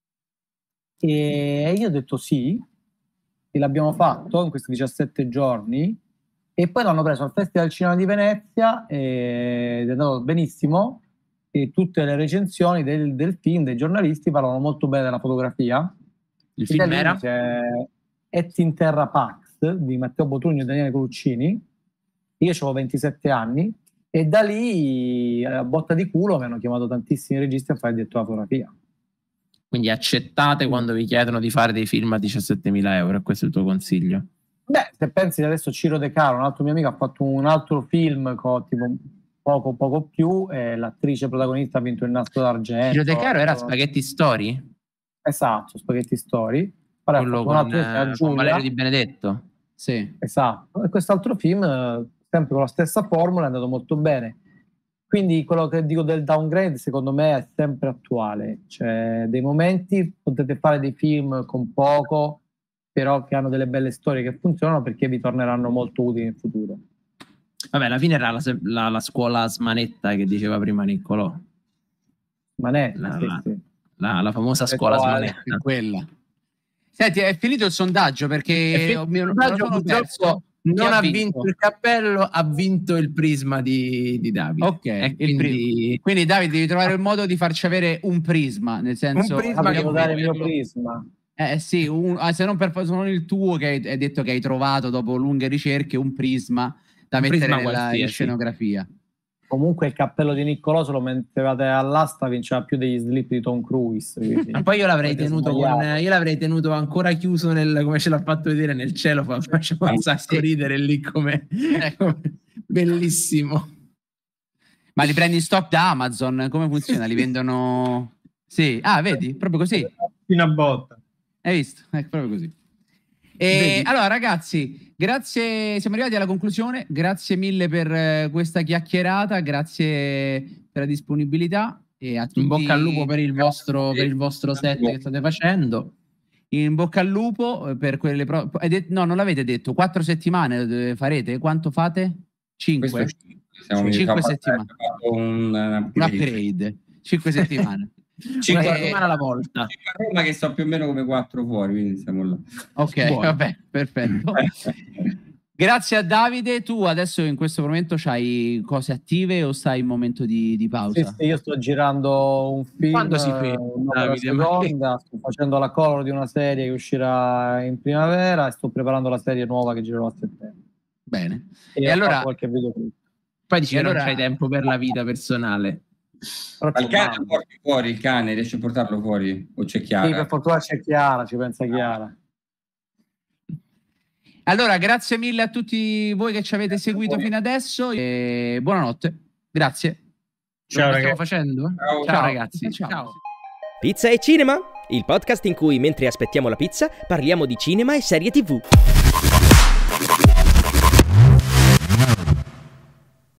E io ho detto sì, e l'abbiamo fatto in questi 17 giorni, e poi l'hanno preso al Festival del Cinema di Venezia ed è andato benissimo, e tutte le recensioni del film, dei giornalisti, parlano molto bene della fotografia. Il film era? Et in Terra Pax di Matteo Botugno e Daniele Coluccini. Io avevo 27 anni e da lì, a botta di culo, mi hanno chiamato tantissimi registi a fare il direttore di fotografia. Quindi accettate quando vi chiedono di fare dei film a 17.000 euro, questo è il tuo consiglio? Beh, se pensi adesso Ciro De Caro, un altro mio amico, ha fatto un altro film con tipo poco più, e l'attrice protagonista ha vinto il Nastro d'Argento. Ciro De Caro era Spaghetti Story? Esatto, Spaghetti Story. Quello con Valerio Di Benedetto. Sì. Esatto. E quest'altro film, sempre con la stessa formula, è andato molto bene. Quindi quello che dico del downgrade, secondo me, è sempre attuale. Cioè, dei momenti potete fare dei film con poco, però che hanno delle belle storie che funzionano, perché vi torneranno molto utili in futuro. Vabbè, alla fine era la scuola Smanetta che diceva prima Niccolò. Smanetta, sì. La famosa scuola Smanetta. Quella. Senti, è finito il sondaggio, perché purtroppo non ha vinto il cappello, ha vinto il prisma di Davide. Ok, quindi Davide, devi trovare il modo di farci avere un prisma, nel senso... Un prisma, devo dare il mio prisma. Sì, se non per non il tuo, che hai detto che hai trovato dopo lunghe ricerche un prisma da mettere in scenografia. Comunque il cappello di Niccolò, se lo mettevate all'asta, vinceva più degli slip di Tom Cruise. Ma poi io l'avrei tenuto ancora chiuso come ce l'ha fatto vedere nel cielo, faceva un sacco ridere lì come bellissimo. Ma li prendi in stock da Amazon? Come funziona? Li vendono? Sì, vedi, proprio così. Fino a botta. Hai visto? Proprio così. Allora ragazzi, grazie, siamo arrivati alla conclusione, grazie mille per questa chiacchierata, grazie per la disponibilità e a tutti. In bocca al lupo per il vostro set che state facendo. In bocca al lupo per quelle no, non l'avete detto, 4 settimane farete? Quanto fate? 5? 5 settimane. Un upgrade. 5 settimane. 5 settimane alla volta. 5 a Roma, che sto più o meno come 4 fuori, quindi siamo là. Ok, buono. Vabbè, perfetto. Grazie a Davide. Tu adesso in questo momento c'hai cose attive o stai in momento di pausa? Sì, io sto girando un film. Quando si ferma? Sto facendo la color di una serie che uscirà in primavera e sto preparando la serie nuova che girerò a settembre. Bene. E allora qualche video clip. Poi dici che non c'hai tempo per la vita personale. Ma il cane lo porti fuori, il cane riesci a portarlo fuori o c'è Chiara? Sì, per fortuna c'è Chiara, ci pensa Chiara. Allora, grazie mille a tutti voi che ci avete seguito fino adesso e buonanotte. Grazie. Ciao ragazzi. Stiamo facendo? Ciao ragazzi. Ciao. Pizza e Cinema, il podcast in cui mentre aspettiamo la pizza parliamo di cinema e serie TV.